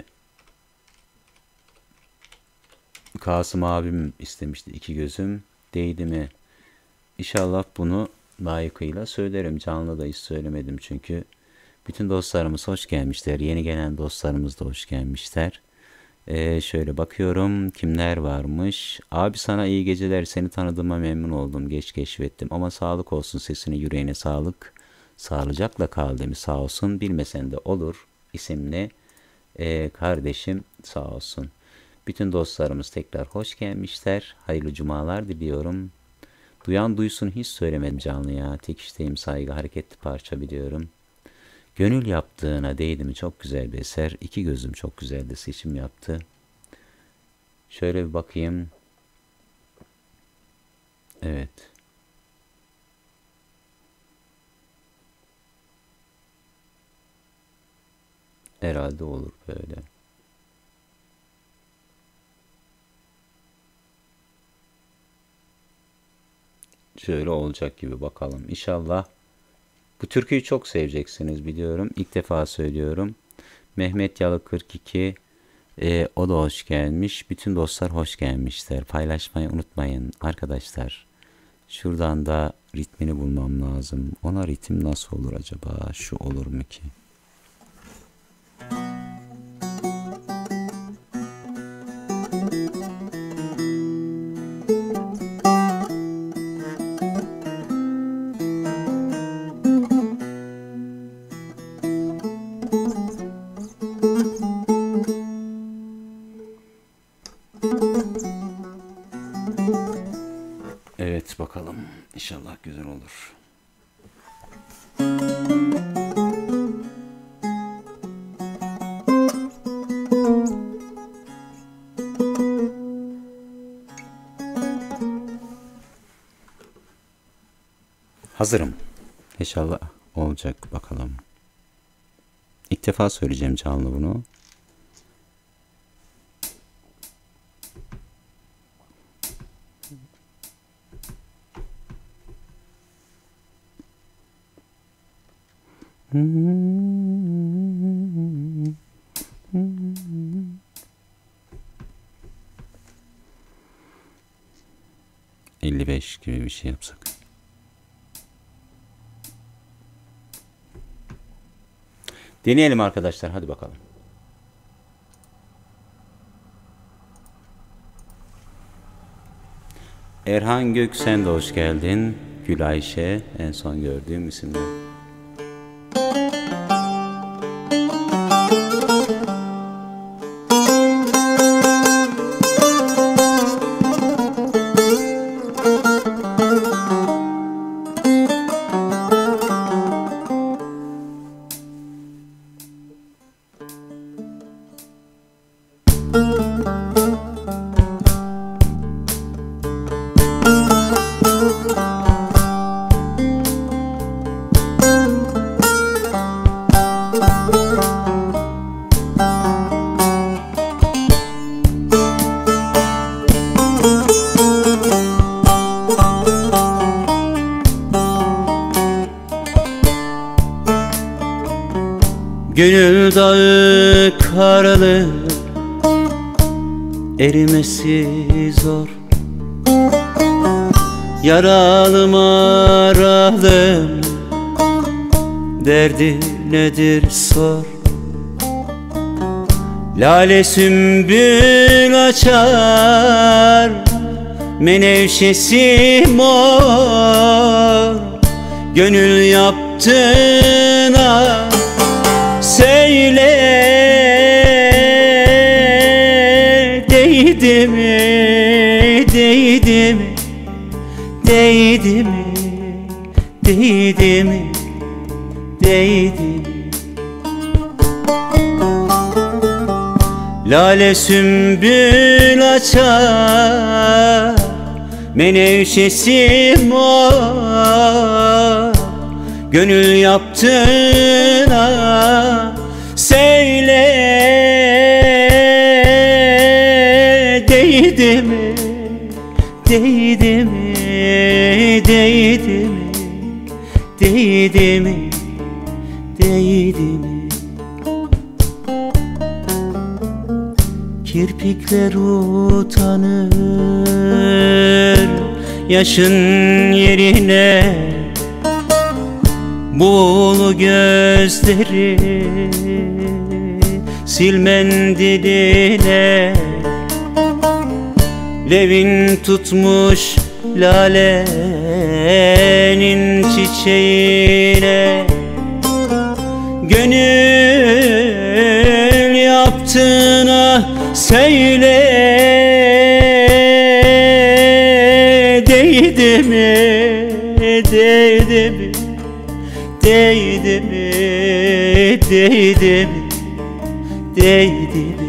Speaker 2: Kasım abim istemişti, iki gözüm değdi mi? İnşallah bunu layıkıyla söylerim. Canlı da hiç söylemedim çünkü. Bütün dostlarımız hoş gelmişler. Yeni gelen dostlarımız da hoş gelmişler. Ee, şöyle bakıyorum kimler varmış. Abi sana iyi geceler. Seni tanıdığıma memnun oldum. Geç keşfettim. Ama sağlık olsun, sesine yüreğine sağlık. Sağlıcakla kal demiş, sağ olsun. Bilmesen de olur isimli ee, kardeşim sağ olsun. Bütün dostlarımız tekrar hoş gelmişler. Hayırlı cumalar diliyorum. Duyan duysun, hiç söylemedim canlı ya. Tek isteğim saygı, hareketli parça biliyorum. Gönül yaptığına değdi mi? Çok güzel bir eser. İki gözüm çok güzel de seçim yaptı. Şöyle bir bakayım. Evet. Herhalde olur böyle. Şöyle olacak gibi, bakalım. İnşallah. Bu türküyü çok seveceksiniz biliyorum. İlk defa söylüyorum. Mehmet Yalı kırk iki e, o da hoş gelmiş. Bütün dostlar hoş gelmişler. Paylaşmayı unutmayın arkadaşlar. Şuradan da ritmini bulmam lazım. Ona ritim nasıl olur acaba? Şu olur mu ki? Evet bakalım. İnşallah güzel olur. Hazırım. İnşallah olacak bakalım. İlk defa söyleyeceğim canlı bunu. elli beş gibi bir şey yapsak. Deneyelim arkadaşlar, hadi bakalım. Erhan Gök, sen de hoş geldin. Gül Ayşe, en son gördüğüm isimler. Gönül dağı karlı, erimesi zor. Yaralım aralım, derdi nedir sor. Lale sümbül açar, menevşesi mor. Gönül yaptığına söyle, değdi mi, değdi mi, değdi mi, değdi mi, değdi mi? Lale sümbül açar, menevşesi mor. Gönül yaptığına söyle, değdi mi, değdi mi, değdi mi, değdi mi, değdi mi? Kirpikler utanır yaşın yerine, buğulu gözleri sil mendiline. Levin tutmuş lalenin çiçeğine. Gönül yaptığına söyle, değdi mi, değdi mi, değdi mi, değdi mi, değdi mi?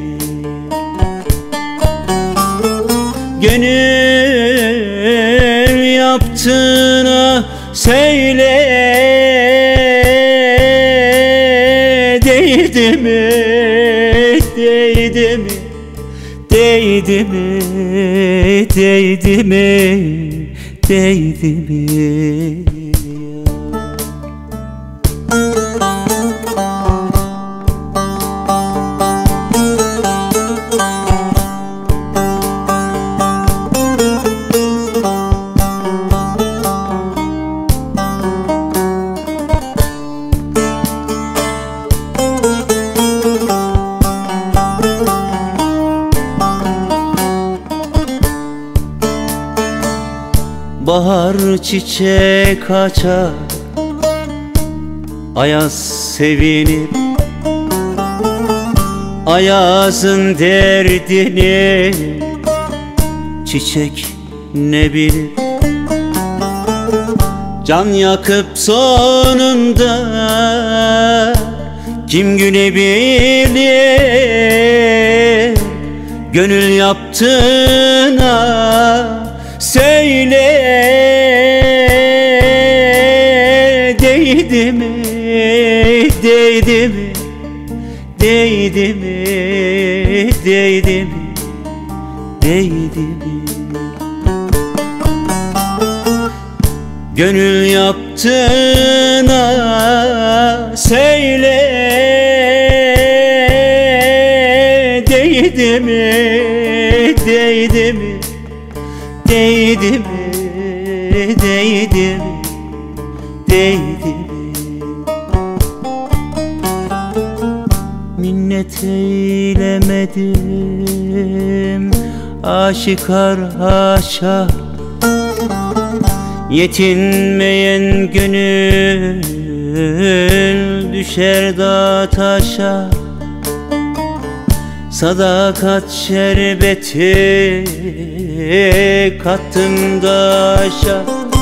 Speaker 2: Gönül yaptığına söyle, değdi mi, değdi mi, değdi mi, değdi mi, değdi mi? Bahar çiçek açar, ayaz sevinir. Ayazın derdini çiçek ne bilir? Can yakıp sonunda kim gülebilir? Gönül yaptığına söyle, değdi mi, değdi mi, değdi mi, değdi mi, değdi mi? Gönül yaptığına söyle, değdi mi, değdi mi, değdi mi, değdi mi, değdi mi? Minnet eylemedim aşikar haşa, yetinmeyen gönül düşer dağ taşa. Sadakat şerbeti kattım daşa.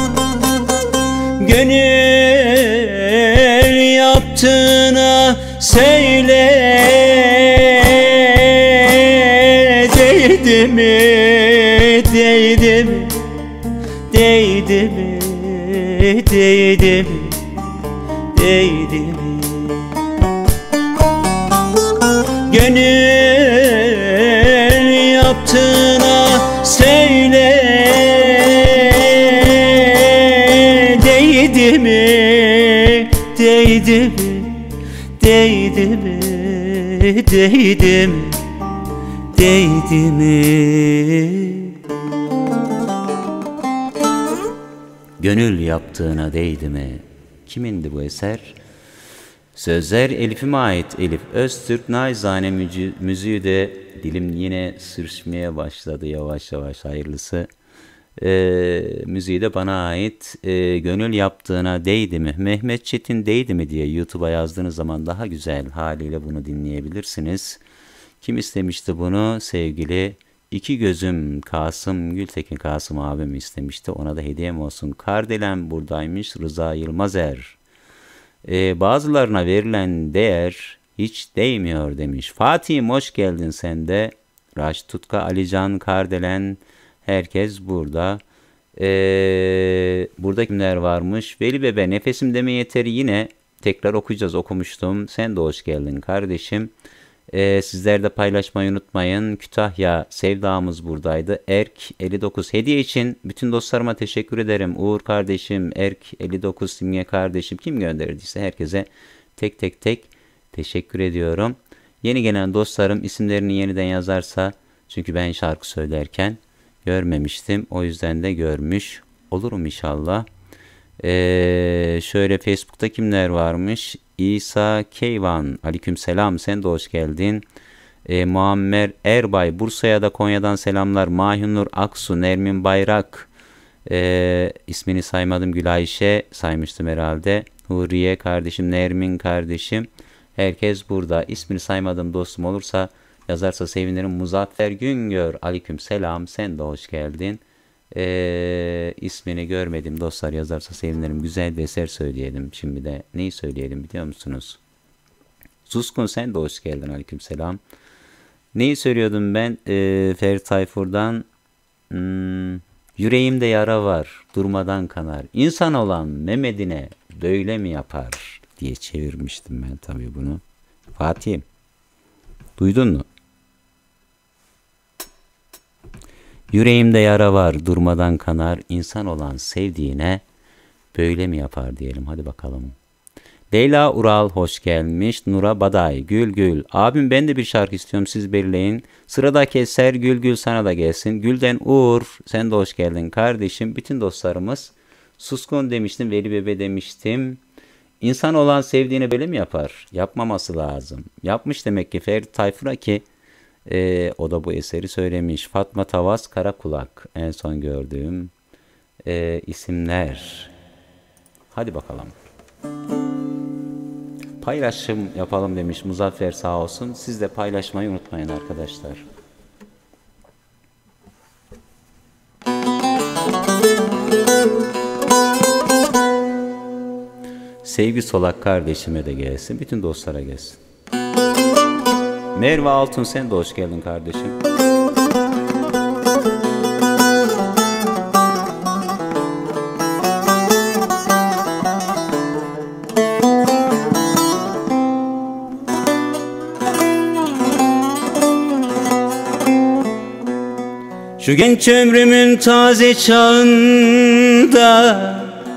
Speaker 2: Gönül yaptığına söyle, değdi mi, değdi mi, değdi mi, değdi mi, değdi mi? Gönül yaptığına söyle, değdi mi, değdi mi, değdi mi, değdi mi, değdi mi? Gönül yaptığına değdi mi? Kimindi bu eser? Sözler Elif'ime ait. Elif Öztürk. Naizane müziği de dilim yine sürçmeye başladı yavaş yavaş, hayırlısı. Ee, müziği de bana ait. Ee, gönül yaptığına değdi mi? Mehmet Çetin değdi mi diye YouTube'a yazdığınız zaman daha güzel haliyle bunu dinleyebilirsiniz. Kim istemişti bunu? Sevgili İki Gözüm Kasım Gültekin, Kasım abim istemişti. Ona da hediyem olsun. Kardelen buradaymış. Rıza Yılmazer. Ee, bazılarına verilen değer hiç değmiyor demiş. Fatih'im hoş geldin sen de. Raş Tutka, Alican, Kardelen, herkes burada. Ee, burada kimler varmış? Veli Bebe, nefesim deme yeteri yine tekrar okuyacağız, okumuştum. Sen de hoş geldin kardeşim. Ee, sizler de paylaşmayı unutmayın. Kütahya sevdamız buradaydı. Erk elli dokuz hediye için bütün dostlarıma teşekkür ederim. Uğur kardeşim, Erk elli dokuz, Simge kardeşim, kim gönderdiyse herkese tek tek tek teşekkür ediyorum. Yeni gelen dostlarım isimlerini yeniden yazarsa, çünkü ben şarkı söylerken görmemiştim. O yüzden de görmüş olurum inşallah. Ee, şöyle Facebook'ta kimler varmış? İsa Keyvan, aleykümselam, sen de hoş geldin. Ee, Muammer Erbay, Bursa'ya da Konya'dan selamlar. Mahunur Aksu, Nermin Bayrak, ee, ismini saymadım, Gülayşe saymıştım herhalde. Huriye kardeşim, Nermin kardeşim, herkes burada. İsmini saymadığım dostum olursa yazarsa sevinirim. Muzaffer Güngör, aleykümselam, sen de hoş geldin. Ee, ismini görmedim dostlar, yazarsa sevinirim. Güzel bir eser söyleyelim. Şimdi de neyi söyleyelim biliyor musunuz? Suskun, sen de hoş geldin, aleykümselam. Neyi söylüyordum ben? Ee, Ferit Tayfur'dan hmm, yüreğimde yara var, durmadan kanar. İnsan olan Mehmet'ine böyle mi yapar diye çevirmiştim ben tabii bunu. Fatih'im, duydun mu? Yüreğimde yara var, durmadan kanar. İnsan olan sevdiğine böyle mi yapar diyelim. Hadi bakalım. Leyla Ural hoş gelmiş. Nura Baday, Gül Gül. Abim ben de bir şarkı istiyorum, siz belirleyin. Sıradaki eser Gül Gül sana da gelsin. Gülden Uğur, sen de hoş geldin kardeşim. Bütün dostlarımız. Suskun demiştim, Veli Bebe demiştim. İnsan olan sevdiğine böyle mi yapar? Yapmaması lazım. Yapmış demek ki Ferit Tayfur'a ki Ee, o da bu eseri söylemiş. Fatma Tavas Karakulak en son gördüğüm e, isimler. Hadi bakalım. Paylaşım yapalım demiş Muzaffer, sağ olsun. Siz de paylaşmayı unutmayın arkadaşlar. Sevgi Solak kardeşime de gelsin. Bütün dostlara gelsin. Merve Altun, sen de hoş geldin kardeşim. Şu genç ömrümün taze çağında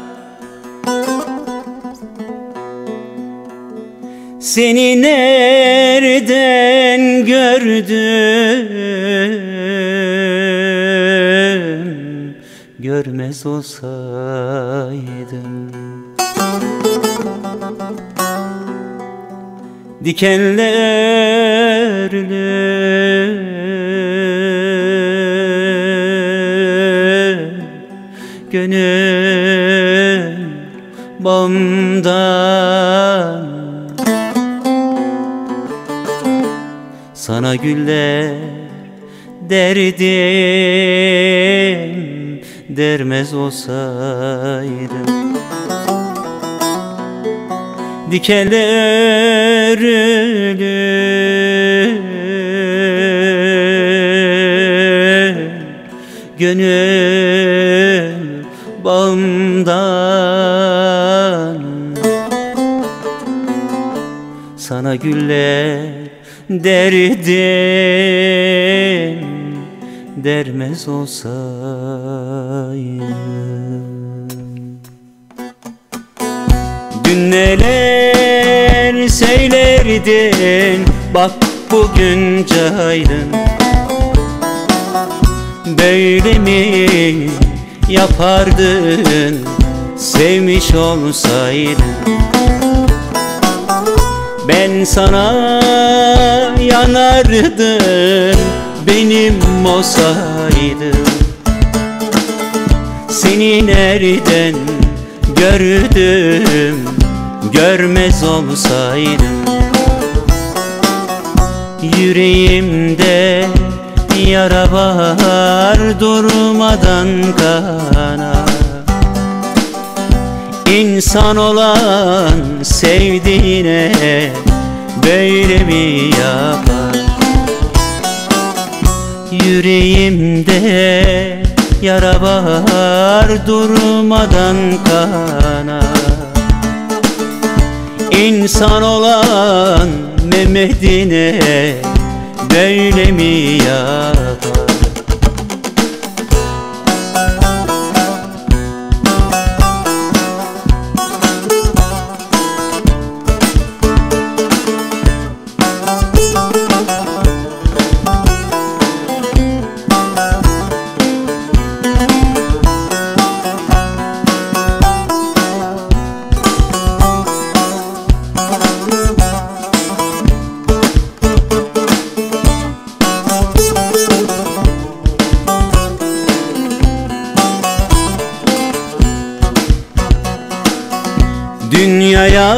Speaker 2: seni nereden gördüm, görmez olsaydım. Dikenlerle gönül bağımdan sana güller derdim, dermez olsaydım. Dikenler gönül bağımdan sana güller derdim, dermez olsaydım. Dün neler söyledim verdin, bak bugün caydın. Böyle mi yapardın sevmiş olsaydın? Ben sana yanardım benim olsaydın. Seni nereden gördüm görmez olsaydım. Yüreğimde yara var durmadan kanar. İnsan olan sevdiğine böyle mi yapar? Yüreğimde yara var durmadan kanar. İnsan olan Mehmet'ine böyle mi yapar? Dünyaya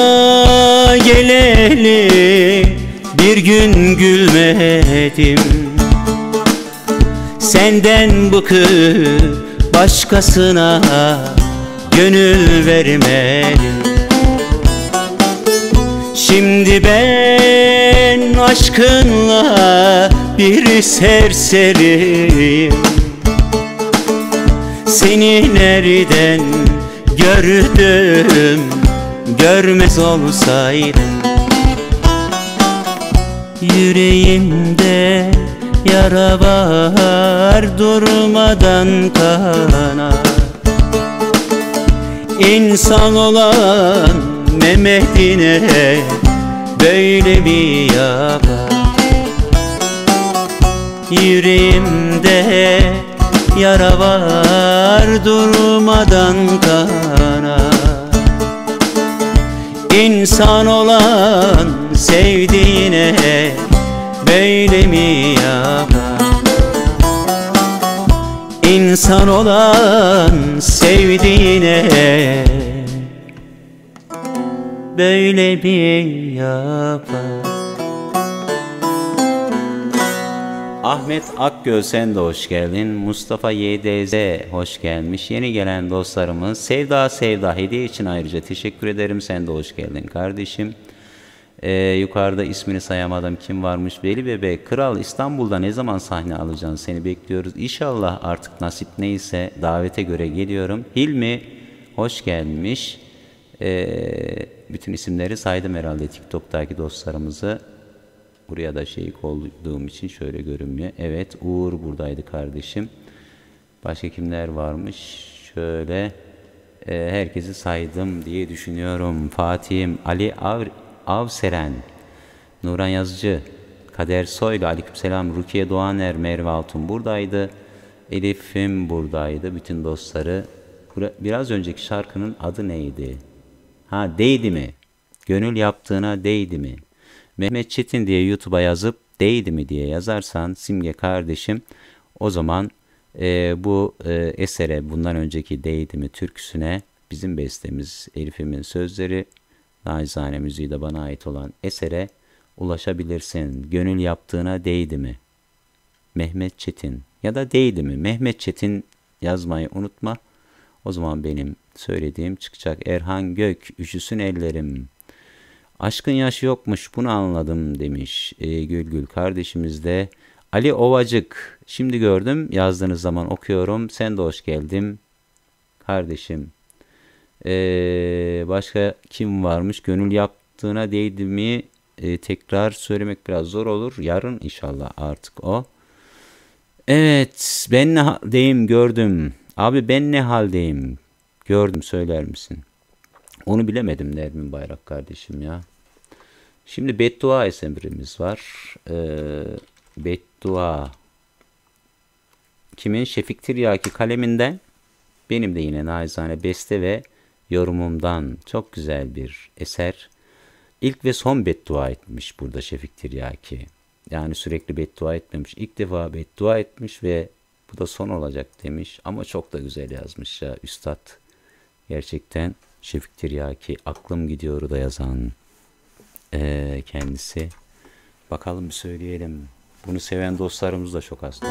Speaker 2: geleli bir gün gülmedim. Senden bıkıp başkasına gönül vermedim. Şimdi ben aşkınla bir serseriyim. Seni nereden gördüm görmez olsaydım. Yüreğimde yara var durmadan kanar. İnsan olan Mehmet'ine böyle mi yapar? Yüreğimde yara var durmadan kanar. İnsan olan sevdiğine böyle mi yapar? İnsan olan sevdiğine böyle mi yapar? Ahmet Akgöl sen de hoş geldin. Mustafa Y D Z hoş gelmiş. Yeni gelen dostlarımız Sevda Sevda hediye için ayrıca teşekkür ederim. Sen de hoş geldin kardeşim. Ee, yukarıda ismini sayamadım, kim varmış? Veli Bebe Kral İstanbul'da ne zaman sahne alacaksın? Seni bekliyoruz. İnşallah artık nasip neyse davete göre geliyorum. Hilmi hoş gelmiş. Ee, bütün isimleri saydım herhalde TikTok'taki dostlarımızı. Buraya da şey koyduğum için şöyle görünmüyor. Evet, Uğur buradaydı kardeşim. Başka kimler varmış? Şöyle e, herkesi saydım diye düşünüyorum. Fatih'im, Ali Av, Avseren, Nuran Yazıcı, Kader Soylu, aleykümselam, Rukiye Doğaner, Merve Altun buradaydı. Elif'im buradaydı. Bütün dostları. Biraz önceki şarkının adı neydi? Ha, değdi mi? Gönül yaptığına değdi mi? Mehmet Çetin diye YouTube'a yazıp değdi mi diye yazarsan Simge kardeşim, o zaman e, bu e, esere, bundan önceki değdi mi türküsüne, bizim bestemiz, Elif'imin sözleri, nacizane müziği de bana ait olan esere ulaşabilirsin. Gönül yaptığına değdi mi? Mehmet Çetin ya da değdi mi? Mehmet Çetin yazmayı unutma. O zaman benim söylediğim çıkacak. Erhan Gök, üşüsün ellerim. Aşkın yaşı yokmuş, bunu anladım demiş e, Gülgül kardeşimiz de. Ali Ovacık, şimdi gördüm, yazdığınız zaman okuyorum. Sen de hoş geldin kardeşim. Ee, başka kim varmış? Gönül yaptığına değdi mi? Ee, tekrar söylemek biraz zor olur. Yarın inşallah artık o. Evet, ben ne haldeyim gördüm. Abi ben ne haldeyim gördüm, söyler misin? Onu bilemedim Nermin Bayrak kardeşim ya.
Speaker 1: Şimdi beddua eserimiz var. Ee, beddua kimin? Şefik Tiryaki kaleminden, benim de yine naçizane beste ve yorumumdan çok güzel bir eser. İlk ve son beddua etmiş burada Şefik Tiryaki. Yani sürekli beddua etmemiş. İlk defa beddua etmiş ve bu da son olacak demiş. Ama çok da güzel yazmış ya üstad. Gerçekten Şefik Tiryaki, aklım gidiyoru da yazan ee, kendisi. Bakalım bir söyleyelim. Bunu seven dostlarımız da çok az.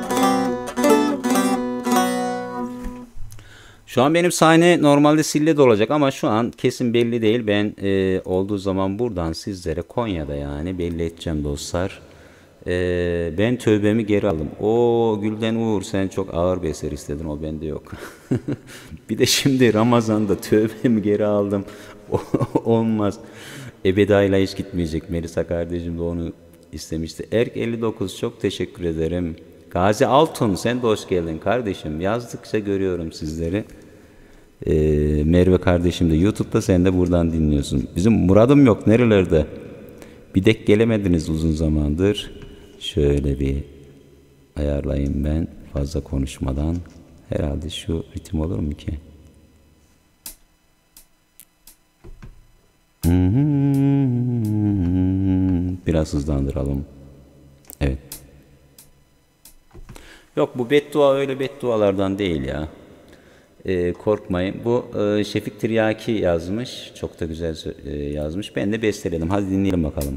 Speaker 1: Şu an benim sahne normalde Sille'de olacak ama şu an kesin belli değil. Ben e, olduğu zaman buradan sizlere, Konya'da yani belli edeceğim dostlar. E, ben tövbemi geri aldım. O Gülden Uğur, sen çok ağır bir eser istedin, o bende yok. Bir de şimdi Ramazan'da tövbemi geri aldım. Olmaz. Ebeda'yla hiç gitmeyecek. Melisa kardeşim de onu istemişti. Erk elli dokuz, çok teşekkür ederim. Gazi Altun, sen de hoş geldin kardeşim. Yazdıkça görüyorum sizleri. Ee, Merve kardeşim de YouTube'da, sen de buradan dinliyorsun. Bizim Murat'ım yok nerelerde? Bir dek gelemediniz uzun zamandır. Şöyle bir ayarlayayım ben fazla konuşmadan. Herhalde şu ritim olur mu ki? Biraz hızlandıralım. Evet. Yok, bu beddua öyle beddualardan değil ya. Ee, korkmayın. Bu e, Şefik Tiryaki yazmış. Çok da güzel e, yazmış. Ben de besteledim. Hadi dinleyelim bakalım.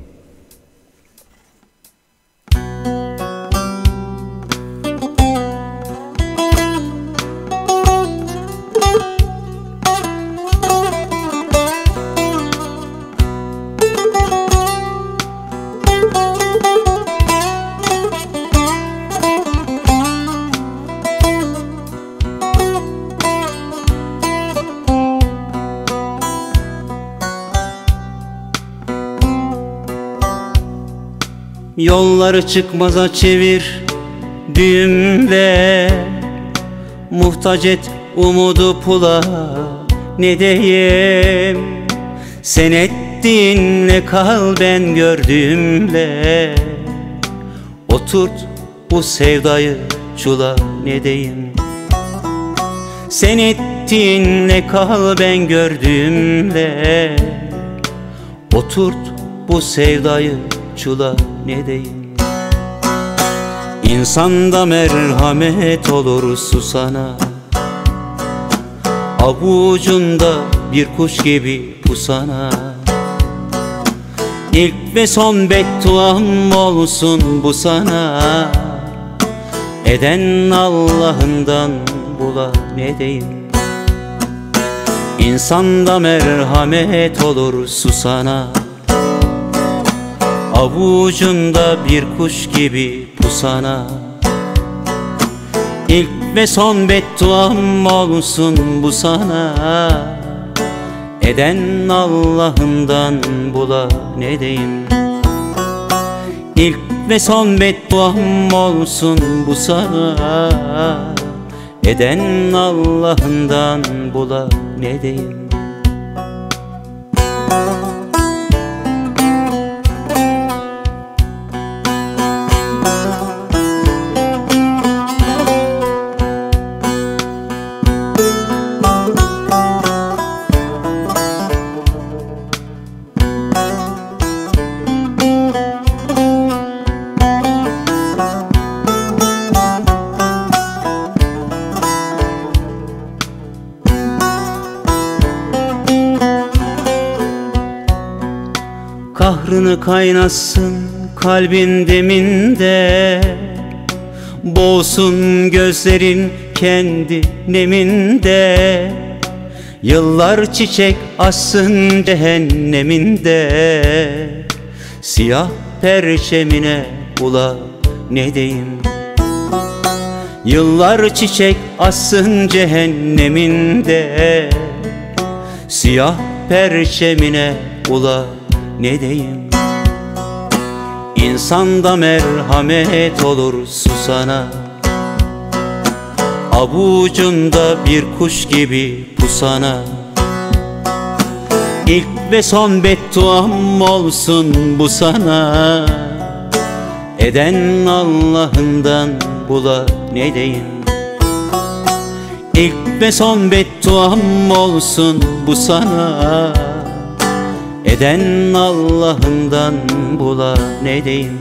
Speaker 2: Yolları çıkmaza çevir düğümle, muhtaç et umudu pula, ne diyeyim? Sen ettiğinle kal ben gördüğümle, oturt bu sevdayı çula, ne diyeyim? Sen ettiğinle kal ben gördüğümle, oturt bu sevdayı çula, ne diyeyim? İnsanda merhamet olur susana, avucunda bir kuş gibi pusana. İlk ve son bedduam olsun bu sana, eden Allah'ından bula, ne diyeyim? İnsanda merhamet olur susana, avucunda bir kuş gibi pusana. İlk ve son bedduam olsun bu sana, eden Allah'ından bula, ne diyeyim? İlk ve son bedduam olsun bu sana, eden Allah'ından bula, ne diyeyim? Kahrını kaynasın kalbin deminde, boğsun gözlerin kendi neminde. Yıllar çiçek açsın cehenneminde, siyah perçemine ula, ne diyeyim? Yıllar çiçek açsın cehenneminde, siyah perçemine ula, ne diyeyim? İnsanda merhamet olur susana, avucunda bir kuş gibi pusana. İlk ve son bedduam olsun bu sana. Eden Allah'ından bula ne diyeyim. İlk ve son bedduam olsun bu sana. Eden Allah'ından bula ne diyeyim.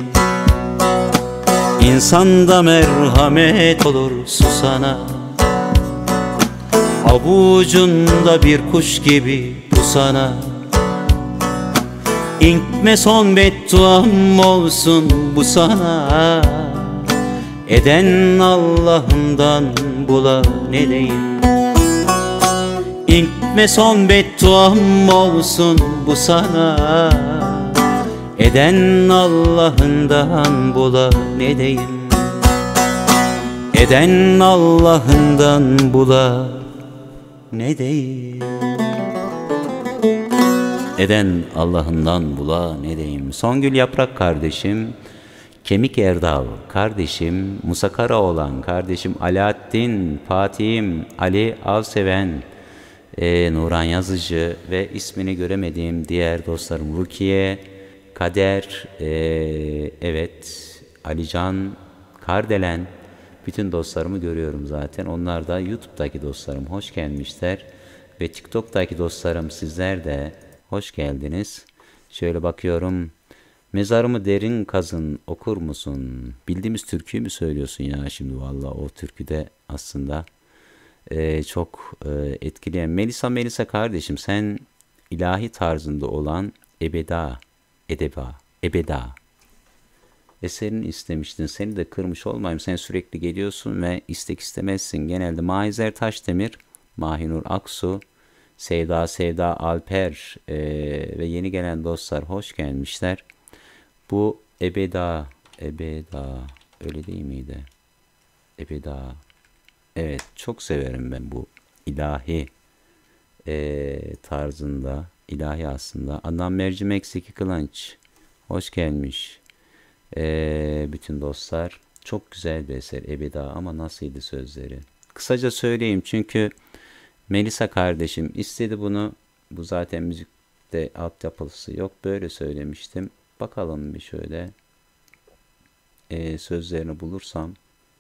Speaker 2: İnsanda merhamet olur susana. Avucunda bir kuş gibi pusana. İlk ve son bedduam olsun bu sana. Eden Allah'ından bula ne diyeyim. İlk ve son bedduam olsun bu sana. Eden Allah'ından bula ne diyeyim. Eden Allah'ından bula ne diyeyim. Eden Allah'ından bula ne diyeyim. Songül Yaprak kardeşim, Kemik Erdal kardeşim, Musa Karaoğlan kardeşim, Alaaddin, Fatih'im, Ali Avseven, e, Nuran Yazıcı ve ismini göremediğim diğer dostlarım Rukiye, Kader, e, evet Alican, Kardelen, bütün dostlarımı görüyorum zaten. Onlar da YouTube'daki dostlarım, hoş gelmişler. Ve TikTok'taki dostlarım, sizler de hoş geldiniz. Şöyle bakıyorum. Mezarımı derin kazın okur musun? Bildiğimiz türküyü mü söylüyorsun ya şimdi? Vallahi o türküde aslında e, çok e, etkileyen. Melisa Melisa kardeşim, sen ilahi tarzında olan Ebeda, Edeba, Ebeda eserini istemiştin. Seni de kırmış olmayayım. Sen sürekli geliyorsun ve istek istemezsin. Genelde Mahizer Taşdemir, Mahinur Aksu, Sevda Sevda Alper e, ve yeni gelen dostlar hoş gelmişler. Bu Ebeda, Ebeda öyle değil miydi? Ebeda. Evet, çok severim ben bu ilahi e, tarzında. İlahi aslında. Adnan Mercimek Zeki Kılanç hoş gelmiş. E, bütün dostlar. Çok güzel bir eser Ebeda, ama nasılydı sözleri? Kısaca söyleyeyim çünkü Melisa kardeşim istedi bunu. Bu zaten müzikte altyapısı yok. Böyle söylemiştim. Bakalım bir şöyle e, sözlerini bulursam.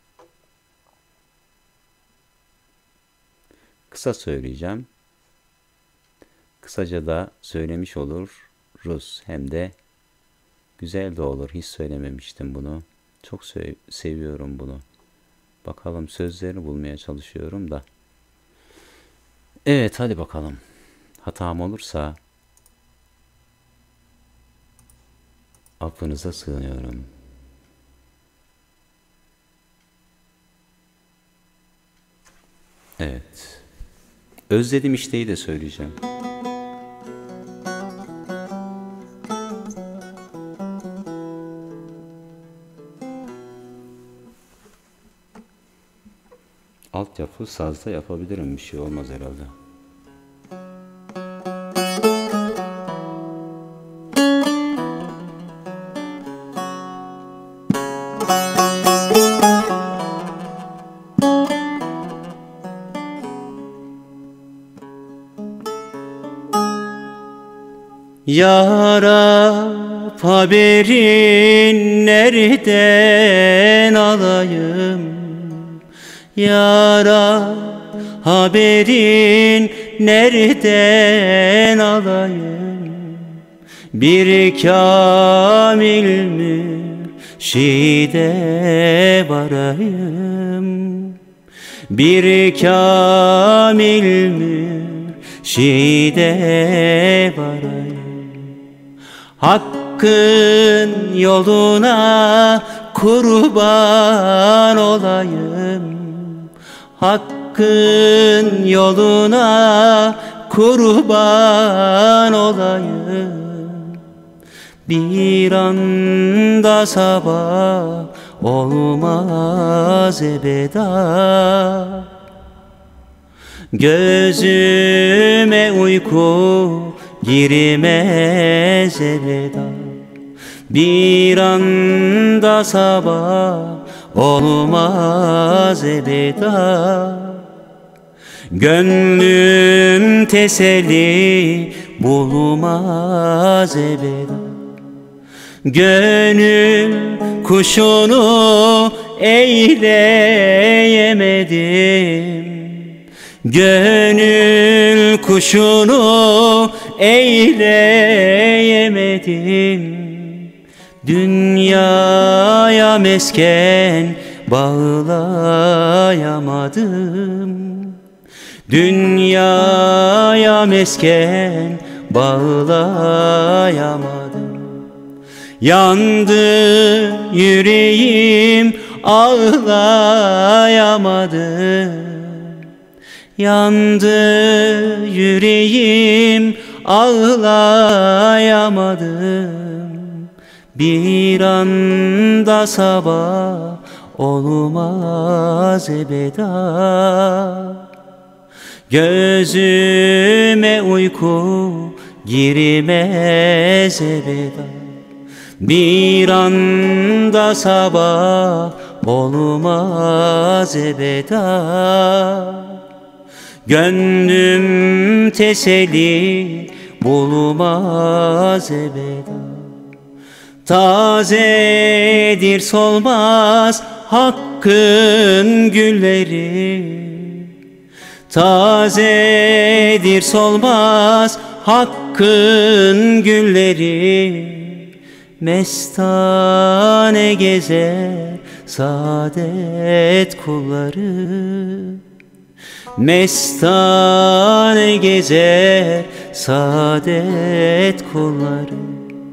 Speaker 2: Kısa söyleyeceğim. Kısaca da söylemiş oluruz. Hem de güzel de olur. Hiç söylememiştim bunu. Çok sev seviyorum bunu. Bakalım, sözlerini bulmaya çalışıyorum da. Evet, hadi bakalım. Hatam olursa affınıza sığınıyorum. Evet. Özledim işteyi de söyleyeceğim. Altyapı sazda yapabilirim, bir şey olmaz herhalde. Ya Rab, haberin nereden alayım? Ya Rab, haberin nereden alayım? Bir kamil mürşide varayım. Bir kamil mürşide varayım. Hakkın yoluna kurban olayım. Hakkın yoluna kurban olayım. Bir anda sabah olmaz ebeda. Gözüme uyku girmez ebeda. Bir anda sabah olmaz ebeda. Gönlüm teselli bulmaz ebeden. Gönül kuşunu eyleyemedim, gönül kuşunu eyleyemedim. Dünyaya mesken bağlayamadım, dünyaya mesken bağlayamadım. Yandı yüreğim, ağlayamadım. Yandı yüreğim, ağlayamadım. Bir anda sabah olmaz ebeda, gözüme uyku girmez ebeda. Bir anda sabah olmaz ebeda, gönlüm teselli bulmaz ebeda. Tazedir solmaz hakkın gülleri, tazedir solmaz hakkın gülleri. Mestane gezer saadet kulları, mestane gezer saadet kulları.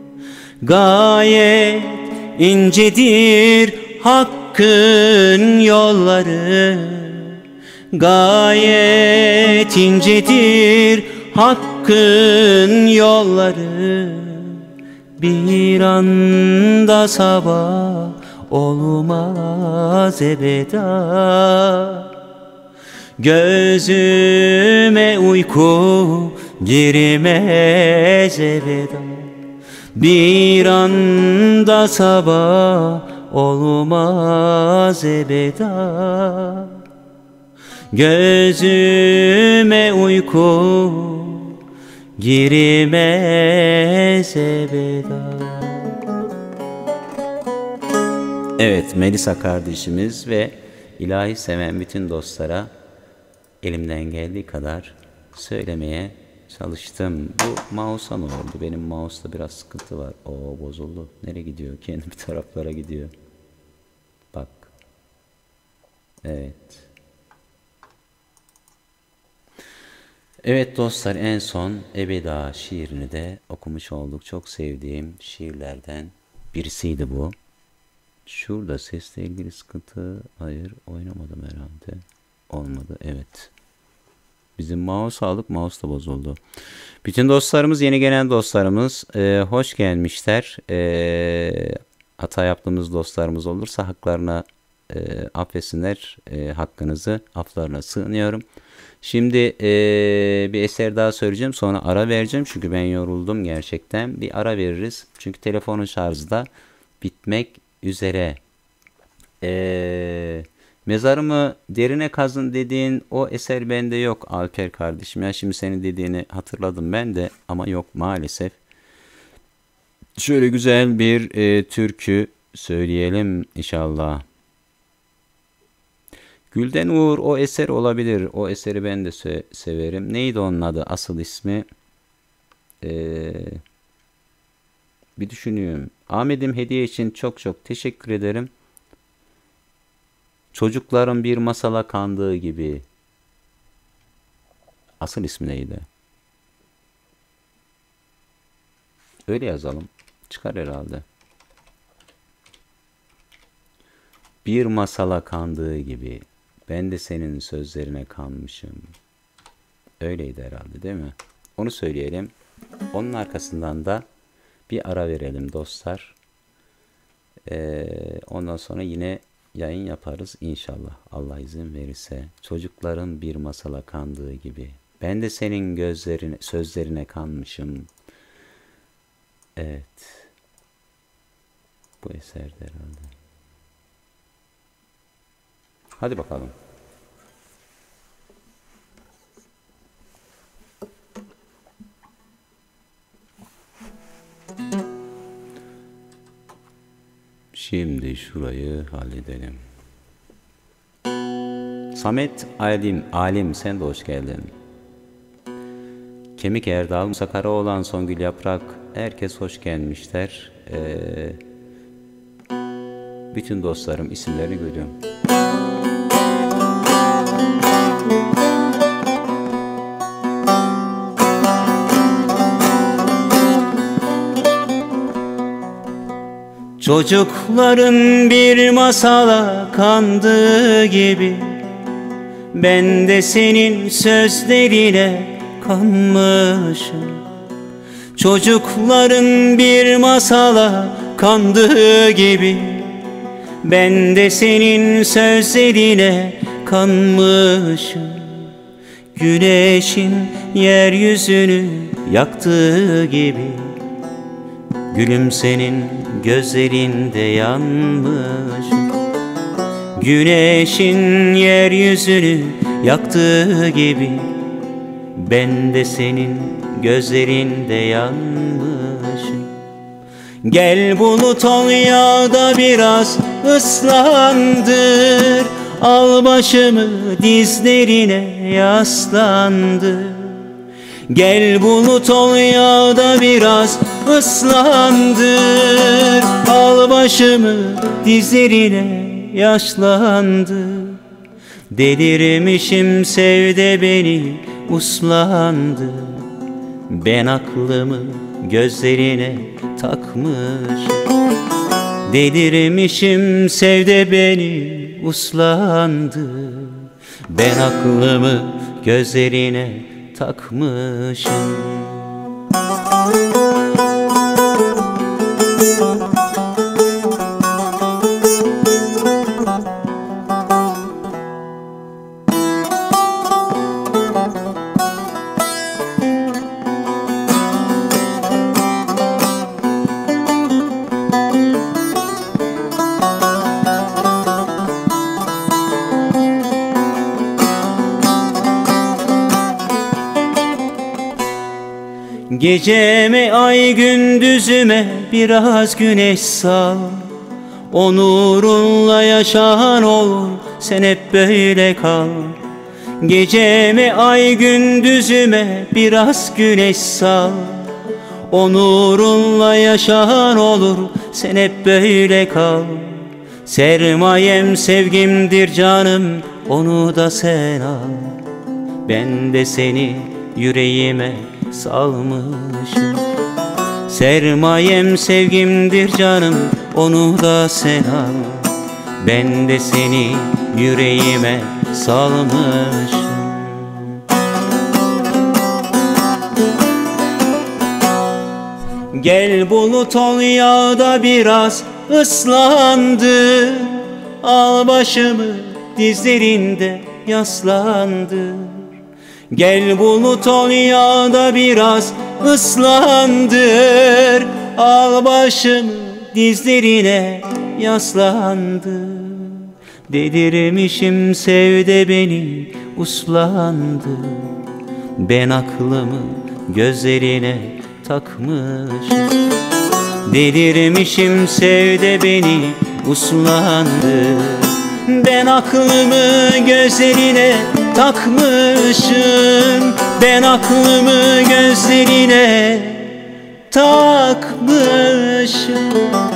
Speaker 2: Gayet incedir hakkın yolları, gayet incedir hakkın yolları. Bir anda sabah olmaz ebeda, gözüme uyku girmez ebeda. Bir anda sabah olmaz ebeda, gözüme uyku girmez ebeda. Evet, Melisa kardeşimiz ve ilahi seven bütün dostlara elimden geldiği kadar söylemeye çalıştım. Bu mouse'a ne oldu? Benim mouse'da biraz sıkıntı var. Oo, bozuldu. Nereye gidiyor? Kendi bir taraflara gidiyor. Bak. Evet. Evet dostlar, en son Ebeda şiirini de okumuş olduk. Çok sevdiğim şiirlerden birisiydi bu. Şurada sesle ilgili sıkıntı. Hayır, oynamadım herhalde. Olmadı. Evet. Bizim mouse aldık. Mouse da bozuldu. Bütün dostlarımız, yeni gelen dostlarımız e, hoş gelmişler. E, hata yaptığımız dostlarımız olursa haklarına e, affetsinler. E, hakkınızı aflarına sığınıyorum. Şimdi e, bir eser daha söyleyeceğim. Sonra ara vereceğim. Çünkü ben yoruldum gerçekten. Bir ara veririz. Çünkü telefonun şarjı da bitmek üzere. Eee... Mezarımı derine kazın dediğin o eser bende yok Alper kardeşim. Ya şimdi senin dediğini hatırladım ben de ama yok maalesef. Şöyle güzel bir e, türkü söyleyelim inşallah. Gülden Uğur o eser olabilir. O eseri ben de se- severim. Neydi onun adı? Asıl ismi? Ee, bir düşünüyorum. Ahmet'im hediye için çok çok teşekkür ederim. Çocukların bir masala kandığı gibi. Asıl ismi neydi? Öyle yazalım. Çıkar herhalde. Bir masala kandığı gibi. Ben de senin sözlerine kanmışım. Öyleydi herhalde değil mi? Onu söyleyelim. Onun arkasından da bir ara verelim dostlar. Ee, ondan sonra yine yayın yaparız inşallah. Allah izin verirse. Çocukların bir masala kandığı gibi. Ben de senin gözlerine, sözlerine kanmışım. Evet. Bu eserde herhalde. Hadi bakalım.
Speaker 1: Şimdi şurayı halledelim. Samet Alim, Alim sen de hoş geldin. Kemik Erdal, Musa Karaoğlan, Songül Yaprak, herkes hoş gelmişler. Ee, bütün dostlarım isimlerini görüyorum. Çocukların bir masala kandığı gibi ben de senin sözlerine kanmışım. Çocukların bir masala kandığı gibi ben de senin sözlerine kanmışım. Güneşin yeryüzünü yaktığı gibi gülüm senin gözlerinde yanmışım. Güneşin yeryüzünü yaktığı gibi ben de senin gözlerinde yanmışım. Gel bulut ol ya da biraz ıslandır, al başımı dizlerine yaslandır. Gel bulut ol ya da biraz ıslandır, al başımı dizlerine yaşlandır. Delirmişim sevde beni uslandı, ben aklımı gözlerine takmışım. Delirmişim sevde beni uslandı, ben aklımı gözlerine takmışım. Geceme ay gündüzüme biraz güneş sal, o nurunla yaşayan olur, sen hep böyle kal. Geceme ay gündüzüme biraz güneş sal, o nurunla yaşayan olur, sen hep böyle kal. Sermayem sevgimdir canım, onu da sen al. Ben de seni yüreğime salmışım. Sermayem sevgimdir canım, onu da sen al. Ben de seni yüreğime salmışım. Gel bulut ol ya da biraz ıslandı, al başımı dizlerinde yaslandı. Gel bulut ol ya da biraz ıslandır, al başımı dizlerine yaslandır. Delirmişim sevde beni uslandı, ben aklımı gözlerine takmışım. Delirmişim sevde beni uslandı, ben aklımı gözlerine takmışım. Ben aklımı gözlerine takmışım.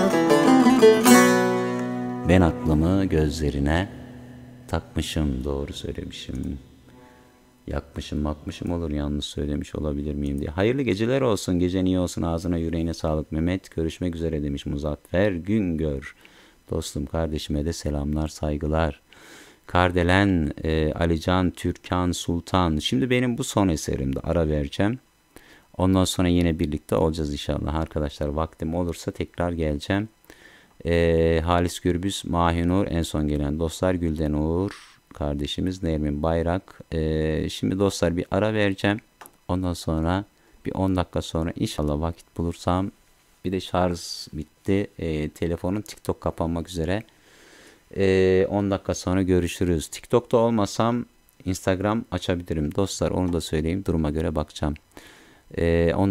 Speaker 1: Ben aklımı gözlerine takmışım, doğru söylemişim. Yakmışım makmışım olur, yanlış söylemiş olabilir miyim diye. Hayırlı geceler olsun, gecen iyi olsun, ağzına yüreğine sağlık Mehmet. Görüşmek üzere demiş Muzaffer Güngör. Dostum kardeşime de selamlar saygılar. Kardelen, e, Alican, Türkan, Sultan. Şimdi benim bu son eserimde ara vereceğim. Ondan sonra yine birlikte olacağız inşallah arkadaşlar. Vaktim olursa tekrar geleceğim. E, Halis Gürbüz, Mahinur en son gelen dostlar. Gülden Uğur kardeşimiz, Nermin Bayrak. E, şimdi dostlar bir ara vereceğim. Ondan sonra bir on dakika sonra inşallah vakit bulursam, bir de şarj bitti. E, telefonun TikTok kapanmak üzere. E, on dakika sonra görüşürüz. TikTok'ta olmasam Instagram açabilirim. Dostlar onu da söyleyeyim. Duruma göre bakacağım. E,